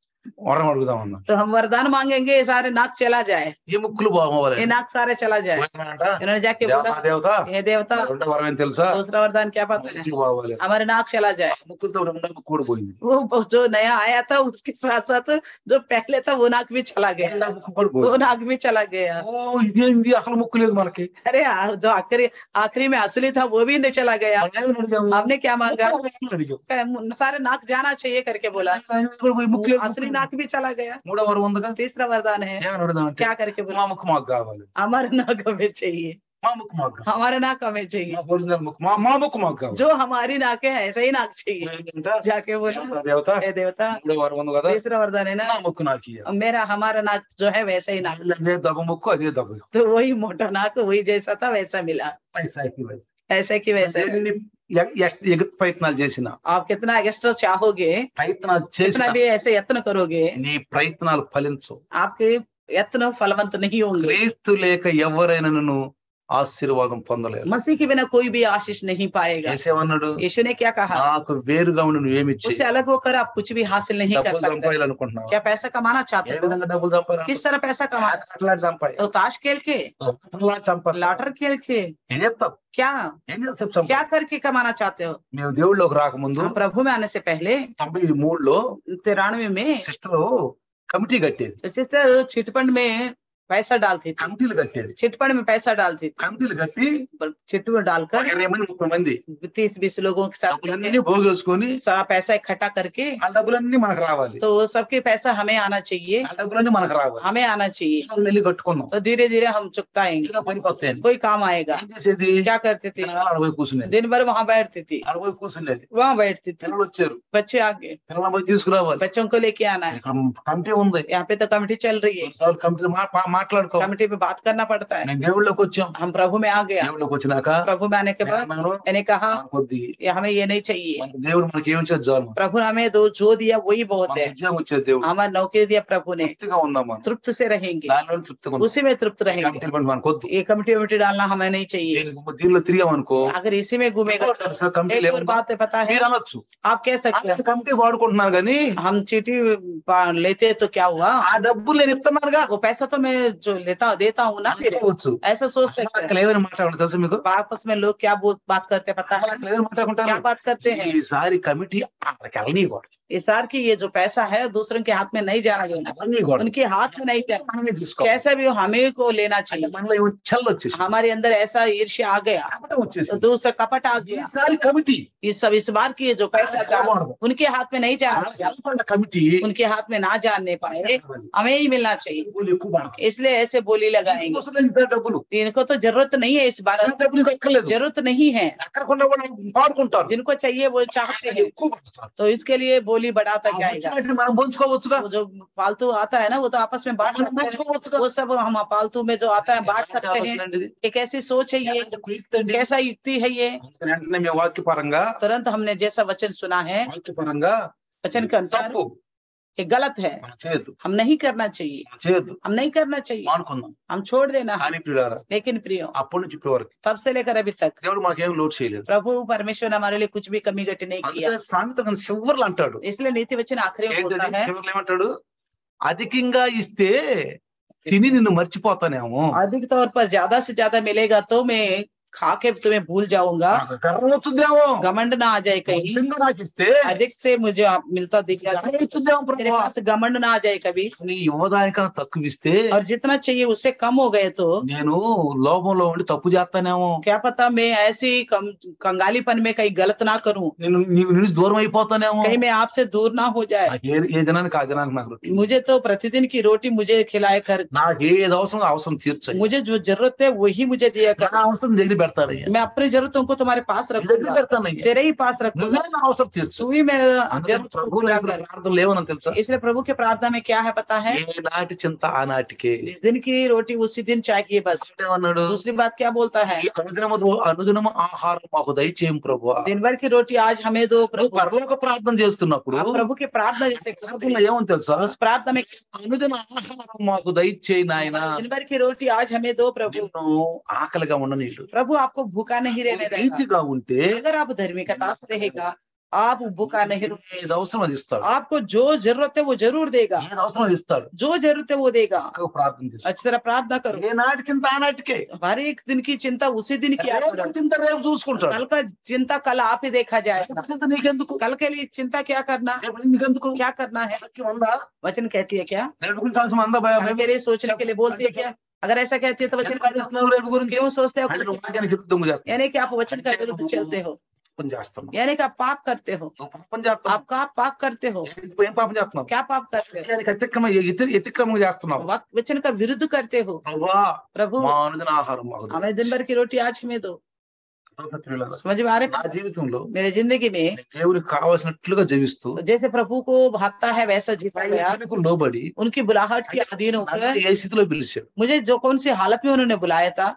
వరం అడుగుదాం అన్నా. तो हम वरदान मांगेंगे ये सारे नाक चला जाए, ఈ ముక్కులు పోవాలి ये नाक सारे चला जाए। పోయినాడంట. इन्होंने जाके దేవత बोला దేవత ये देवता, రెండో వరం ఏం తెలుసా, दूसरा वरदान क्या पता है, ముక్కులు పోవాలి. हमारे नाक चला जाए। ఆ ముక్కులతో రెండో ముక్కు కూడా పోయింది. वो जो नया आया था उसके साथ साथ जो पहले था वो नाक भी चला गया, రెండో ముక్కు కూడా वो పోయింది. नाक भी चला गया। ఓ ఇదేంది అసలు ముక్కు లేదు మనకి. अरे आ- जो आखिरी आखिरी में असली था वो भी नहीं चला गया। మనం ఏమని అడిగాము? आपने क्या मांगा, ముక్కులు అడిగాం. सारे नाक जाना चाहिए करके बोला, ఆయన కూడా పోయి ముక్కు లేదు, असली ముక్కు లేదు. नाक भी चला गया। మూడో వరం ఉందగా, तीसरा वरदान है, ఏమని అడుగుదాం అంటే क्या करके बोला, మా ముక్కు మాకు కావాలి. हमारे नाक हमें चाहिए। మా ముక్కు మాకు కావాలి. हमारा नाक हमें चाहिए, మా ఒరిజినల్ ముక్కు మా మా ముక్కు మాకు కావాలి. जो हमारी नाक है ऐसा ही नाक चाहिए। ఏంటంట? जाके बोला, దేవత దేవత हे देवता, మూడో వారం ఉంది కదా, तीसरा वरदान है ना, నా ముక్కు నాకు ఇయ్యాలి. मेरा हमारा नाक जो है वैसा ही नाक, అదే దొంగ ముక్కు అదే దొంగ तो वही मोटा नाक वही जैसा था वैसा मिला, పైసాకి వై. ऐसे की वैसे। దేనిని ఎ- ఎస్- ఎగ- ప్రయత్నాలు చేసిన आप कितना एक्स्ट्रा चाहोगे, ప్రయత్నాలు कितना చేసిన भी ऐसे यत्न करोगे, నీ ప్రయత్నాలు ఫలించు. आपके यत्न फलवंत नहीं होंगे। క్రీస్తు లేక ఎవరైనాను ఆశీర్వాదం పొందలేరు. मसीह के बिना कोई भी आशीष नहीं पाएगा। యేసేమన్నాడు? यीशु ने क्या कहा, నాకు వేరుగా ఉండి నువ్వేమిచ్చి उससे अलग होकर आप कुछ भी हासिल नहीं कर డబ్బులు सकते। సంపాయాలనుకుంటున్నావా? क्या पैसा कमाना चाहते ఏ हो, విధంగా డబ్బులు సంపాయాలి? किस तरह पैसा कमाना, అట్లాంటి సంపాయి तो ताश खेल के, అట్లాంటి సంపాయి लॉटर खेल के, ఏం చేస్తావు? क्या ఏం చేస్తావు? సంపాయి. क्या करके कमाना चाहते हो। మేము దేవుళ్ళలోకి రాకముందు हम प्रभु में आने से पहले తొంభై మూడులో तिरानवे में సిస్టర్ కమిటీ కట్టేది. सिस्टर चिटफंड में पैसा डालती थी, కమిటీలు కట్టేది. चिटफंड में पैसा डालती थी, కమిటీలు కట్టి चिट में डालकर ఒక ఇరవై మంది ముప్పై మంది तीस बीस लोगों के साथ డబ్బులన్నీ పోగేసుకొని सारा पैसा इकट्ठा करके, ఆ డబ్బులన్నీ మనకు రావాలి. तो सबके पैसा हमें आना चाहिए, ఆ డబ్బులన్నీ మనకు రావాలి. हमें आना चाहिए, ఇలా వెళ్ళి కట్టుకుందాం. तो धीरे धीरे हम चुकताएंगे, ఇలా పనికి వస్తాయని कोई काम आएगा। ఏం చేసేది? क्या करती थी, పిల్లలు అడవి కూర్చునేది. दिन भर वहां बैठती थी, అడవి కూర్చునేది. वहां बैठती थी, పిల్లలు వచ్చారు, बच्चे आगे, పిల్లలు పోయి తీసుకురావాలి. बच्चों को लेके आना है। ఇక్కడ కమిటీ ఉంది. यहाँ पे तो कमेटी चल रही है, కొన్నిసార్లు కమిటీ మా- మా- మాట్లాడుకో. कमेटी पे बात करना पड़ता है। నేను దేవుళ్ళకి వచ్చాం. हम प्रभु में आ गया, దేవుళ్ళకి వచ్చినాక प्रभु में आने के बाद ఏమన్నారు? मैंने कहा మనకు వద్దు. ये हमें ये नहीं चाहिए, మనకు దేవుడు మనకి ఏమి ఇచ్చేది చాలు. प्रभु ने हमें दो जो दिया वही बहुत మనకు है, ఉద్యోగం వచ్చేది దేవుడు. हमारा नौकरी दिया प्रभु ने, తృప్తిగా ఉందాం మనం. तृप्त से रहेंगे, దానిలో తృప్తిగా ఉందాం. उसी में तृप्त रहेंगे। కమిటీలు పని మనకు వద్దు. ये कमेटी वमेटी डालना हमें नहीं चाहिए। దీనికి- దీనిలో తిరిగామనుకో अगर इसी में घूमेगा, తెలుసా కమిటీలు एक और ఏముందో? बात है पता है, మీరు అనొచ్చు आप कह सकते हैं కమిటీ వాడుకుంటున్నాను కానీ हम चीटी पा- लेते तो क्या हुआ, ఆ డబ్బులు నేను ఇస్తున్నానుగా वो पैसा तो मैं जो लेता देता हूँ ना, फिर అనుకోవచ్చు. ऐसा सोच सकते అక్కడ हैं। ఏమైనా మాట్లాడదు తెలుసా మీకు? आपस में लोग क्या बोल- बात करते पता है, అక్కడ ఏమైనా क्या మాట్లాడుకుంటారు? बात करते हैं, ఈసారి కమిటీ అక్కడికి వెళ్ళనీయకూడదు. इसार की ये जो पैसा है दूसरों के हाथ में नहीं जाना देना, వెళ్ళనీయకూడదు. उनके हाथ में नहीं जाना, మనమే తీసుకో. कैसा भी हो हमें को लेना అంటే चाहिए। మనలో ఏమో చల్ల వచ్చేసి हमारे अंदर ऐसा ईर्ष्या आ गया, కపటం వచ్చేసి तो दूसरा कपट आ गया, ఈసారి కమిటీ इस सब इस बार की ये जो पैसा का उनके हाथ में नहीं जाना चाहिए, వెళ్ళకుండా కమిటీ उनके हाथ में ना जाने पाए, हमें ही मिलना चाहिए, డబ్బులు ఎక్కువ పడతాయి. इसलिए ऐसे बोली लगाएंगे। అవసరం లేదు డబ్బులు. इनको तो जरूरत नहीं है, इस बात అసలు డబ్బులు నీకు అక్కర్లేదు. जरूरत नहीं है, అక్కడ కొన్న వాళ్ళు వాడుకుంటారు. जिनको चाहिए वो चाहते हैं, ఎక్కువ పడతారు. तो इसके लिए बोली बढ़ाता ఆ जाएगा। వచ్చినట్టు మనం పంచుకోవచ్చుగా. वो जो फालतू आता है ना वो तो आपस में बांट మనం सकते हैं, పంచుకోవచ్చుగా. वो सब हम फालतू में जो आता है बांट सकते हैं। ఆలోచనండి ఇది. एक ऐसी सोच है ये, ఎలాంటి కుయుక్తి అండి? कैसा युक्ति है ये। అందుకని వెంటనే మేము వాక్యపరంగా तुरंत हमने जैसा वचन सुना है, వాక్యపరంగా वचन के अनुसार తప్పు ये गलत है, మనం చేయొద్దు. हम नहीं करना चाहिए, మనం చేయొద్దు. हम नहीं करना चाहिए, మానుకుందాం. हम छोड़ देना है। కానీ ప్రియులారా लेकिन प्रियो, అప్పటి నుంచి ఇప్పటి వరకు तब से लेकर अभी तक దేవుడు మాకేం లోటు చేయలేదు. प्रभु परमेश्वर ने हमारे लिए कुछ भी कमी घटी नहीं किया। అందుకని సామెత చివర్లు అంటాడు. इसलिए नीति वचन आखिरी में होता ఏంటది? है, చివర్లు ఏమంటాడు? అధికంగా ఇస్తే తిని నిన్ను మర్చిపోతానేమో. अधिक तौर पर ज्यादा से ज्यादा मिलेगा तो मैं खा के तुम्हें भूल जाऊंगा, నాకు గర్వం వస్తుందేమో. घमंड ना आ जाए कहीं, అధికంగా నాకు ఇస్తే अधिक से मुझे आप मिलता दिख जाता గర్వం వస్తుందేమో मेरे ప్రభువా. पास घमंड ना आ जाए कभी, నీ యువదానికన్నా తక్కువ ఇస్తే और जितना चाहिए उससे कम हो गए तो నేను లోపంలో ఉండి తప్పు చేస్తానేమో. क्या पता मैं ऐसी कम कंगालीपन में कहीं गलत ना करूं, నేను నీవు నుంచి దూరం అయిపోతానేమో. कहीं मैं आपसे दूर ना हो जाए। నాకు ఏ ఏ దినానికి ఆ దినానికి నాకు రొట్టె. मुझे तो प्रतिदिन की रोटी मुझे खिलाए कर, నాకు ఏది అవసరం అవసరం తీర్చాయి. मुझे जो जरूरत है वही मुझे दिया నా कर। అవసరం దగ్గర పెడతానయ్యా. मैं अपनी जरूरतों को तुम्हारे पास నీ దగ్గర रखूंगा, పెడతానయ్యా. तेरे ही पास रखूंगा, నువ్వే నా అవసరం తీర్చు. तू ही मेरा అందుకని जरूरत को ప్రభు पूरा దగ్గర कर। ప్రార్థన లేవని తెలుసా? इसलिए प्रभु के प्रार्थना में क्या है पता है, ఏ నాటి చింత ఆ నాటికే. जिस दिन की रोटी उसी दिन चाहिए बस। ఏమన్నాడు? दूसरी बात क्या बोलता है, ఈ అనుదినము అనుదినము ఆహారం మాకు దయచేయం ప్రభువా. दिन भर की रोटी आज हमें दो నువ్వు प्रभु। పరలోక ప్రార్థన చేస్తున్నప్పుడు आप प्रभु की प्रार्थना जैसे करते ప్రార్థనలో हैं, ఏమని తెలుసా? उस प्रार्थना में అనుదిన ఆహారం మాకు దయచేయి నాయనా. दिन भर की रोटी आज हमें दो प्रभु। నిన్ను ఆకలిగా ఉండనీడు. प्रभु आपको भूखा नहीं रहने देगा, నీతిగా ఉంటే अगर आप धार्मिकता से रहेगा आप भूखा नहीं रहोगे। ఏది అవసరం అది ఇస్తాడు. आपको जो जरूरत है वो जरूर देगा, ఏది అవసరం అది ఇస్తాడు. जो जरूरत है वो देगा। ఎక్కువ ప్రార్థన చేస్తాడు. अच्छी तरह प्रार्थना करो, ఏ నాటి చింత ఆ నాటికే. हर एक दिन की चिंता उसी दिन किया రేపు करो, చింత రేపు చూసుకుంటాడు. कल का चिंता कल आप ही देखा जाएगा। రేపు చింత నీకెందుకు? कल के लिए चिंता क्या करना, రేపు నీకెందుకు? क्या करना है। వాక్యం ఉందా? वचन कहती है क्या, రేపు గురించి అవసరం ఉందా భయ? कल के लिए सोचने के लिए बोलती है क्या? अगर ऐसा कहती है तो वचन ఎందుకు ఆలోచిస్తున్నావు రేపు గురించి? क्यों सोचते हो, అంటే నువ్వు వాక్యానికి విరుద్ధంగా చేస్తున్నావు. यानी कि आप वचन का विरुद्ध चलते हो। పాపం చేస్తున్నావు, यानी कि आप पाप करते हो। నువ్వు పాపం చేస్తున్నావు, आप का पाप करते हो, నువ్వు ఏం పాపం చేస్తున్నావు, क्या पाप करते हो? వాక్యానికి అతిక్రమ ఎతి- అతిక్రమం చేస్తున్నావు. वक्त वचन का विरुद्ध करते हो। ప్రభువా प्रभु మా అనుదిన ఆహారం మాకు దయచేయి. हमें दिन भर की रोटी आज हमें दो। సత్ప్రియులారా, समझ में आ रहे? నా జీవితంలో मेरे जिंदगी में దేవునికి కావాల్సినట్లుగా జీవిస్తూ तो जैसे प्रभु को भाता है वैसा जीता गया, ఆయనకు లోబడి उनकी बुलाहट के अधीन होकर నన్ను ఏ స్థితిలో పిలిచాడు, मुझे जो कौन सी हालत में उन्होंने बुलाया था,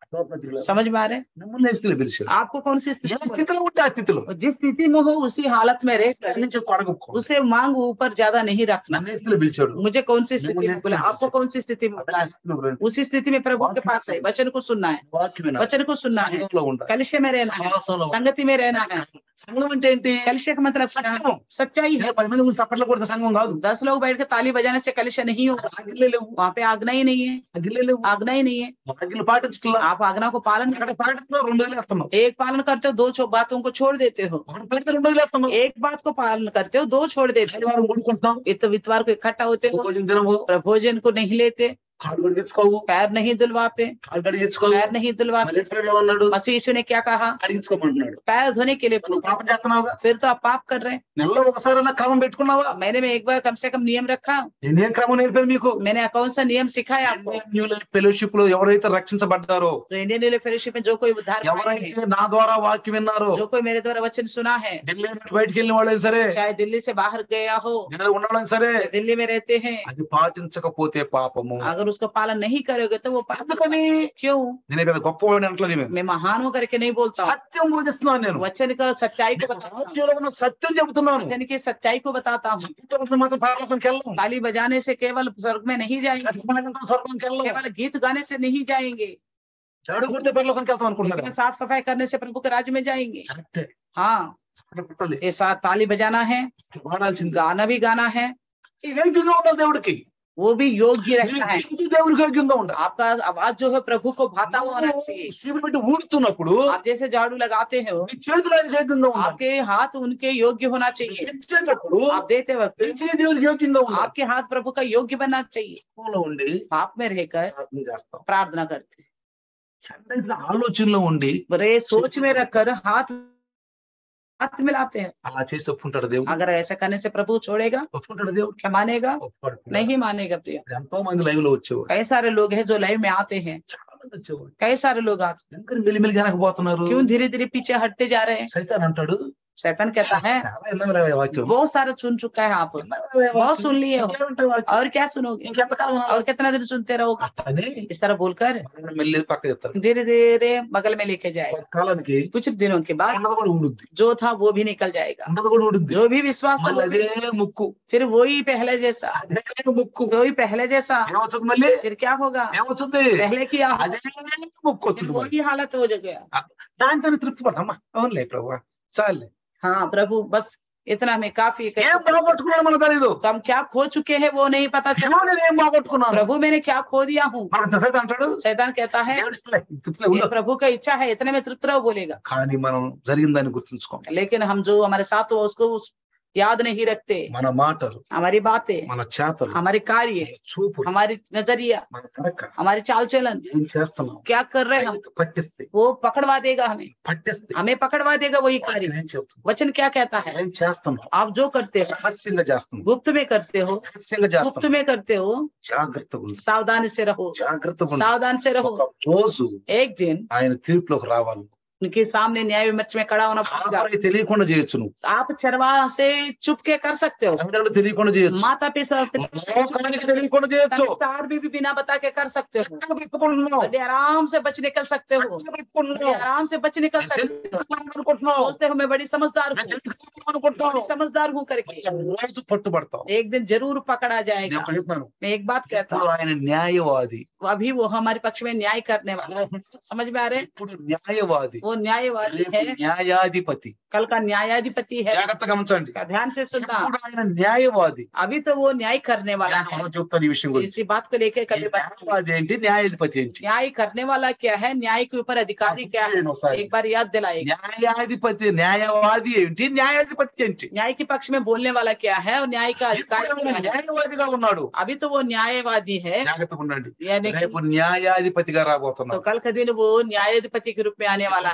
समझ में आ रहे? మిమ్మల్ని ఏ స్థితిలో పిలిచాడు, आपको कौन सी ఏ स्थिति में స్థితిలో ఉంటే ఆ స్థితిలో बुलाया? जिस स्थिति में हो उसी हालत में रहकर అక్కడి నుంచి కొడగొక్కో. उसे मांग ऊपर ज्यादा नहीं रखना। నన్ను ఏ స్థితిలో పిలిచాడు, मुझे कौन सी स्थिति में बुलाया? आपको कौन सी स्थिति में అదే बुलाया? స్థితిలో రండి. उसी स्थिति में प्रभु के पास है, वचन को सुनना है, వాక్యం వినాలి, वचन को सुनना है, సంఘంలో ఉండాలి. कलिशे में रहना है, సహవాసంలో ఉండాలి. संगति में रहना है। సంఘం అంటే ఏంటి? कलिशे का मतलब क्या है? సత్యం. सच्चाई है। ఏ పది మంది ముందు చప్పట్లు కొడితే సంఘం కాదు. दस लोग बैठ के ताली बजाने से कलिशा नहीं होगा, ఆగిలే లేవు, वहाँ पे आज्ञा ही नहीं है, ఆగిలే లేవు, आज्ञा ही नहीं है। ఆగిలు పాటించట్లా. आप आज्ञा को पालन అక్కడ करते పాటిస్తున్నావు, రెండు వదిలేస్తున్నావు. हो, एक पालन करते हो, दो छो- बातों को छोड़ देते हो। ఒకటి పెడితే రెండు వదిలేస్తున్నావు. एक बात को पालन करते हो, दो छोड़ देते हो। శనివారం కొడుకుంటున్నావు, इत वितवार को इकट्ठा होते हो, భోజనం తినవు, पर भोजन को नहीं लेते, కాడు గడిగించుకోవు, पैर नहीं धुलवाते, కాడు గడిగించుకోవు. पैर नहीं धुलवाते। మలేశ్వరుడు ఏమన్నాడు? मसीह यीशु ने क्या कहा? కడిగించుకోమంటున్నాడు. पैर धोने के लिए నువ్వు పాపం చేస్తున్నావుగా, फिर तो आप पाप कर रहे हैं। నెలలో ఒకసారి క్రమం పెట్టుకున్నావా? मैंने में एक बार कम से कम नियम रखा, నేనే క్రమం నేర్పాను మీకు. मैंने कौन सा नियम सिखाया आपको? ఫెలోషిప్ లో ఎవరైతే రక్షించబడ్డారో, तो इंडियन फेलोशिप में जो कोई उद्धार पाए ఎవరైతే हैं, నా ద్వారా వాక్యం విన్నారో, जो कोई मेरे द्वारा वचन सुना है, ఢిల్లీ నుండి బయటికి వెళ్ళిన వాళ్ళైనా సరే, चाहे दिल्ली से बाहर गया हो, ఢిల్లీలో ఉన్న వాళ్ళైనా సరే, या दिल्ली में रहते हैं, అది పాటించకపోతే పాపము. अगर उसको पालन नहीं करोगे तो वो पाप। ఎందుకని? क्यों? నేను పెద్ద గొప్పవాడిని అంటలేదు, నేను मैं महान हूं करके नहीं बोलता हूँ, సత్యం బోధిస్తున్నాను. నేను वचन का सच्चाई को बताता हूँ, వాక్యంలో ఉన్న సత్యం చెబుతున్నాను. वचन की सच्चाई को बताता हूँ। సత్యంతో మాత్రం పరలోకానికి వెళ్ళం, ताली बजाने से केवल स्वर्ग में नहीं जाएंगे, సత్యమార్గంతో స్వర్గానికి వెళ్ళం. केवल गीत गाने से नहीं जाएंगे, చెడు కొడితే పరలోకానికి వెళ్తాం అనుకుంటున్నారు. लेकिन साफ सफाई करने से प्रभु के राज्य में जाएंगे। కరెక్టే, हाँ, పుట్టాలి, ये साथ ताली बजाना है, వాడాల్సింది. गाना भी गाना है, ఈ యోగ్యంగా ఉండాలి దేవుడికి, वो भी योग्य रहना है। ఈ దేవుడికి యోగ్యంగా ఉండాలి. आपका आवाज जो है प्रभु को भाता हुआ होना चाहिए। శివుడు పెట్టి ఊడుతున్నప్పుడు आप जैसे झाड़ू लगाते हो, మీ చేతులు ఆయనకి యోగ్యంగా ఉండాలి. आपके हाथ उनके योग्य होना चाहिए। ఇచ్చేటప్పుడు आप देते वक्त మీ చేయి దేవుడికి యోగ్యంగా ఉండాలి. आपके हाथ प्रभु का योग्य बनना चाहिए। పాపంలో ఉండి पाप में रहकर ప్రార్థన చేస్తాం, प्रार्थना करते, చెడ్డ ఆలోచనలో ఉండి बुरे सोच में रखकर हाथ हाथ मिलाते हैं। అలా చేసి ఒప్పుకుంటాడు దేవుడు. अगर ऐसा करने से प्रभु छोड़ेगा? ఒప్పుకుంటాడు దేవుడు, क्या मानेगा? ఒప్పుకోడు. नहीं मानेगा प्रिय। ఎంతో మంది లైవ్ లో వచ్చేవారు, कई सारे लोग हैं जो लाइव में आते हैं, చాలా మంది వచ్చేవారు. कई सारे लोग आते हैं, ఎందుకని మెల్లిమెల్లి వెనకపోతున్నారు? क्यों धीरे धीरे पीछे हटते जा रहे हैं? సైతాన్ అంటాడు, शैतान कहता है చాలా ఎన్నో వాక్యం, बहुत सारा सुन चुका है, आप बहुत सुन लिए हो, ఇంకేమంటావు వాక్యం? और क्या सुनोगे? ఇంకెంతకాలం వినాలి? और कितना दिन सुनते रहोगे? అని इस तरह बोलकर మనల్ని మెల్లి పక్క చెప్తారు. धीरे धीरे बगल में लेके जाएगा। కాలానికి कुछ दिनों के बाद ఉన్నది కూడా ఉండుద్ది, जो था वो भी निकल जाएगा, ఉన్నది కూడా ఉండుద్ది. जो भी विश्वास था మళ్ళీ वो भी- అదే ముక్కు, फिर वही पहले जैसा, అదే ముక్కు वही पहले जैसा, ఏమవుతుంది? మళ్ళీ फिर क्या होगा? ఏమవుతుంది? पहले की हालत, అదే ముక్కు फिर వచ్చింది. वही हालत हो गया। దాంతో తృప్తి పడమ్మా, అవునులే ప్రభు చాలే. हाँ प्रभु बस इतना हमें काफी है। ఏం బాగొట్టుకున్నాడు మనకు తెలీదు. तो हम क्या खो चुके हैं वो नहीं पता चला। ఏమో నేను ఏం బాగొట్టుకున్నాను. प्रभु मैंने क्या खो दिया हूँ? మనకు తెలియదు అంటాడు. शैतान कहता है దేవుడి ఇష్టలే, తృప్తిలో ये ఉండదు. प्रभु का इच्छा है, इतने में तृप्त रहो बोलेगा, కానీ మనం జరిగిన దాన్ని గుర్తుంచుకోం. लेकिन हम जो हमारे साथ हो उसको उस याद नहीं रखते। మన మాటలు, हमारी बातें, మన చేతలు, हमारे कार्य, మన చూపు, हमारी नजरिया, మన నడక, हमारी चाल चलन, ఏం చేస్తున్నాం क्या कर रहे हैं हम, పట్టిస్తే वो पकड़वा देगा हमें, పట్టిస్తే हमें पकड़वा देगा वही कार्य। ఏం చెప్తుంది? वचन क्या कहता है? ఏం చేస్తున్నాం? आप जो करते हो రహస్యంగా చేస్తున్నాం, गुप्त में करते हो, రహస్యంగా गुप्त చేస్తున్నాం. में करते हो, జాగ్రత్తగా ఉండు, सावधानी से रहो, జాగ్రత్తగా ఉండు. सावधान से रहो। ఒక రోజు एक दिन ఆయన తీర్పులోకి రావాలి. उनके सामने न्याय विमर्श में खड़ा होना पड़ेगा। కాపరికి తెలియకుండా చేయొచ్చు, నువ్వు आप चरवाह से चुप के कर सकते हो, తల్లిదండ్రులకు తెలియకుండా చేయొచ్చు, माता पिता లోకానికి తెలియకుండా చేయొచ్చు. संसार भी, भी बिना बता के कर सकते हो, ఎక్కడ పెట్టుకుంటున్నావు? बड़े आराम से बच निकल सकते हो, ఎక్కడ बड़े పెట్టుకుంటున్నావు? आराम से बच निकल सकते हो। అనుకుంటున్నావు? सोचते हो मैं बड़ी समझदार हूँ, అనుకుంటున్నావు? बड़ी समझदार हूँ करके, రోజు పట్టుబడతావు. एक दिन जरूर पकड़ा నేను जाएगा। ఒకటి చెప్తున్నాను, मैं एक बात कहता ఇప్పుడు हूँ, ఆయన న్యాయవాది. अभी वो हमारे पक्ष में न्याय करने वाला है, समझ में आ रहे हैं? ఇప్పుడు న్యాయవాది, वो न्यायवादी రేపు है, న్యాయాధిపతి. कल का न्यायाधिपति है। జాగ్రత్తగా గమనించండి, का ध्यान से सुनना, ఇప్పుడు ఆయన న్యాయవాది. अभी तो वो न्याय करने वाला నేను है। మనం చెప్తాను ఈ విషయం గురించి. इसी बात को लेकर ఈ कभी बात- న్యాయవాది ఏంటి, న్యాయాధిపతి ఏంటి? न्याय करने वाला क्या है, न्याय के ऊपर अधिकारी क्या है, ఒకసారి. एक बार याद दिलाएगा। న్యాయాధిపతి, న్యాయవాది ఏంటి, న్యాయాధిపతి ఏంటి? न्याय के पक्ष में बोलने वाला क्या है और न्याय का अधिकारी ఇప్పుడు क्या ఆయన है? న్యాయవాదిగా ఉన్నాడు. अभी तो वो न्यायवादी है, జాగ్రత్తగా ఉండండి, यानी कि రేపు న్యాయాధిపతిగా तो రాబోతున్నాడు. कल का दिन वो न्यायाधिपति के रूप में आने वाला है।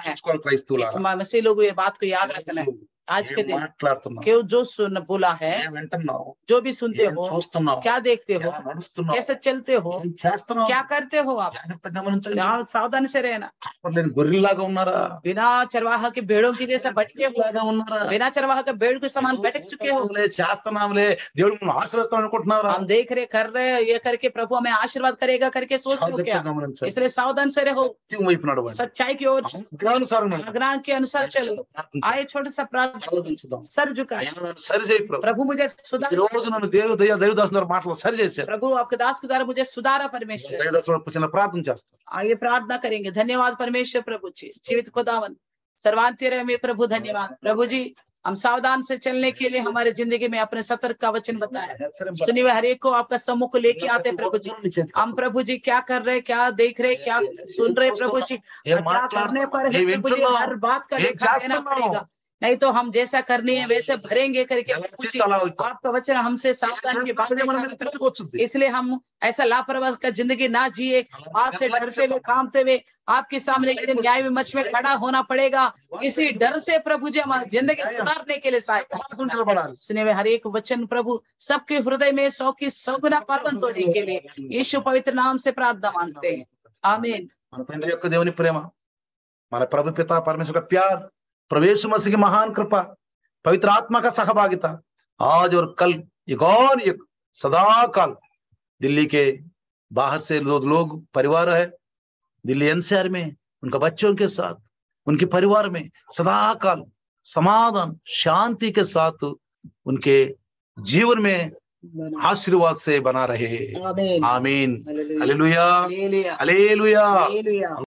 है। గుర్తుంచుకోవాలి इस క్రైస్తవులారా. म- मसीह लोगों ये बात को याद रखना है। आज के ఏం दिन మాట్లాడుతున్నావు, क्यों जो सुन बोला है, ఏం వింటున్నావు, जो भी सुनते ఏం हो, చూస్తున్నావు, क्या देखते हो, ఎలా నడుస్తున్నావు, कैसे चलते हो, ఏం చేస్తున్నావు, क्या करते हो आप, జాగ్రత్తగా గమనించండి. यहाँ सावधान से रहना। లేని గొర్రెల్లాగా ఉన్నారా, बिना चरवाहा के भेड़ों की जैसे भटके हो, లాగా ఉన్నారా, बिना चरवाहा के भेड़ के समान भटक चुके हो। చేస్తున్నాంలే, చేస్తున్నాంలే దేవుడు మనం ఆశ్రయిస్తాం అనుకుంటున్నారా. हम देख रहे कर रहे ये करके प्रभु हमें आशीर्वाद करेगा करके सोचते हो क्या? జాగ్రత్తగా గమనించండి. इसलिए सावधान से रहो, సత్యం వైపు నడవండి. सच्चाई की ओर, అనుగ్రహానుసారం నడవండి. आज्ञा के अनुसार चलो। ప్రార్థించండి. आए छोटे सा प्रार्थना, ఆలోచించుదాం. सर झुकाए, అయ్యా, నన్ను సరిచేయి ప్రభు. प्रभु मुझे ఈ सुधार, రోజు నన్ను దేవు దయ దైవదాసు మాటలు సరి చేశారు. प्रभु आपके दास के द्वारा मुझे सुधारा परमेश्वर। దైవదాసు చిన్న ప్రార్థన చేస్తాను. आइए प्रार्थना करेंगे। धन्यवाद परमेश्वर प्रभु जी, जीवित खुदावन सर्वांतिरय में प्रभु धन्यवाद। प्रभु जी हम सावधान से चलने के लिए हमारे जिंदगी में अपने सतर्क का वचन बताया, सुनी हुए हर एक को आपका सम्मुख लेके आते प्रभु जी। हम प्रभु जी क्या कर रहे, क्या देख रहे, क्या सुन रहे प्रभु जी, और क्या करने पर है प्रभु जी, हर बात का लेखा देना पड़ेगा, नहीं तो हम जैसा करनी है वैसे भरेंगे करके प्रभु जी, आपका वचन हमसे सावधान की बात है। इसलिए हम ऐसा लापरवाही का जिंदगी ना जिए, आपसे डरते हुए कामते हुए आपके सामने एक दिन न्याय विमर्श में खड़ा होना पड़ेगा। इसी डर से प्रभु जी हमारी जिंदगी सुधारने के लिए सहायता सुने हुए हर एक वचन प्रभु सबके हृदय में सौ की सौ गुना पालन तोड़ने के लिए यीशु पवित्र नाम से प्रार्थना मांगते हैं, आमीन। మన తండ్రి యొక్క దేవుని ప్రేమ, మన ప్రభు पिता परमेश्वर का प्यार, प्रभु यीशु मसीह की महान कृपा, पवित्र आत्मा का सहभागिता आज और कल एक और एक सदा काल दिल्ली के बाहर से लोग लोग परिवार है दिल्ली एनसीआर में उनका बच्चों के साथ उनके परिवार में सदा काल समाधान शांति के साथ उनके जीवन में आशीर्वाद से बना रहे। आमीन, आमीन। Hallelujah, hallelujah, hallelujah, hallelujah. Hallelujah.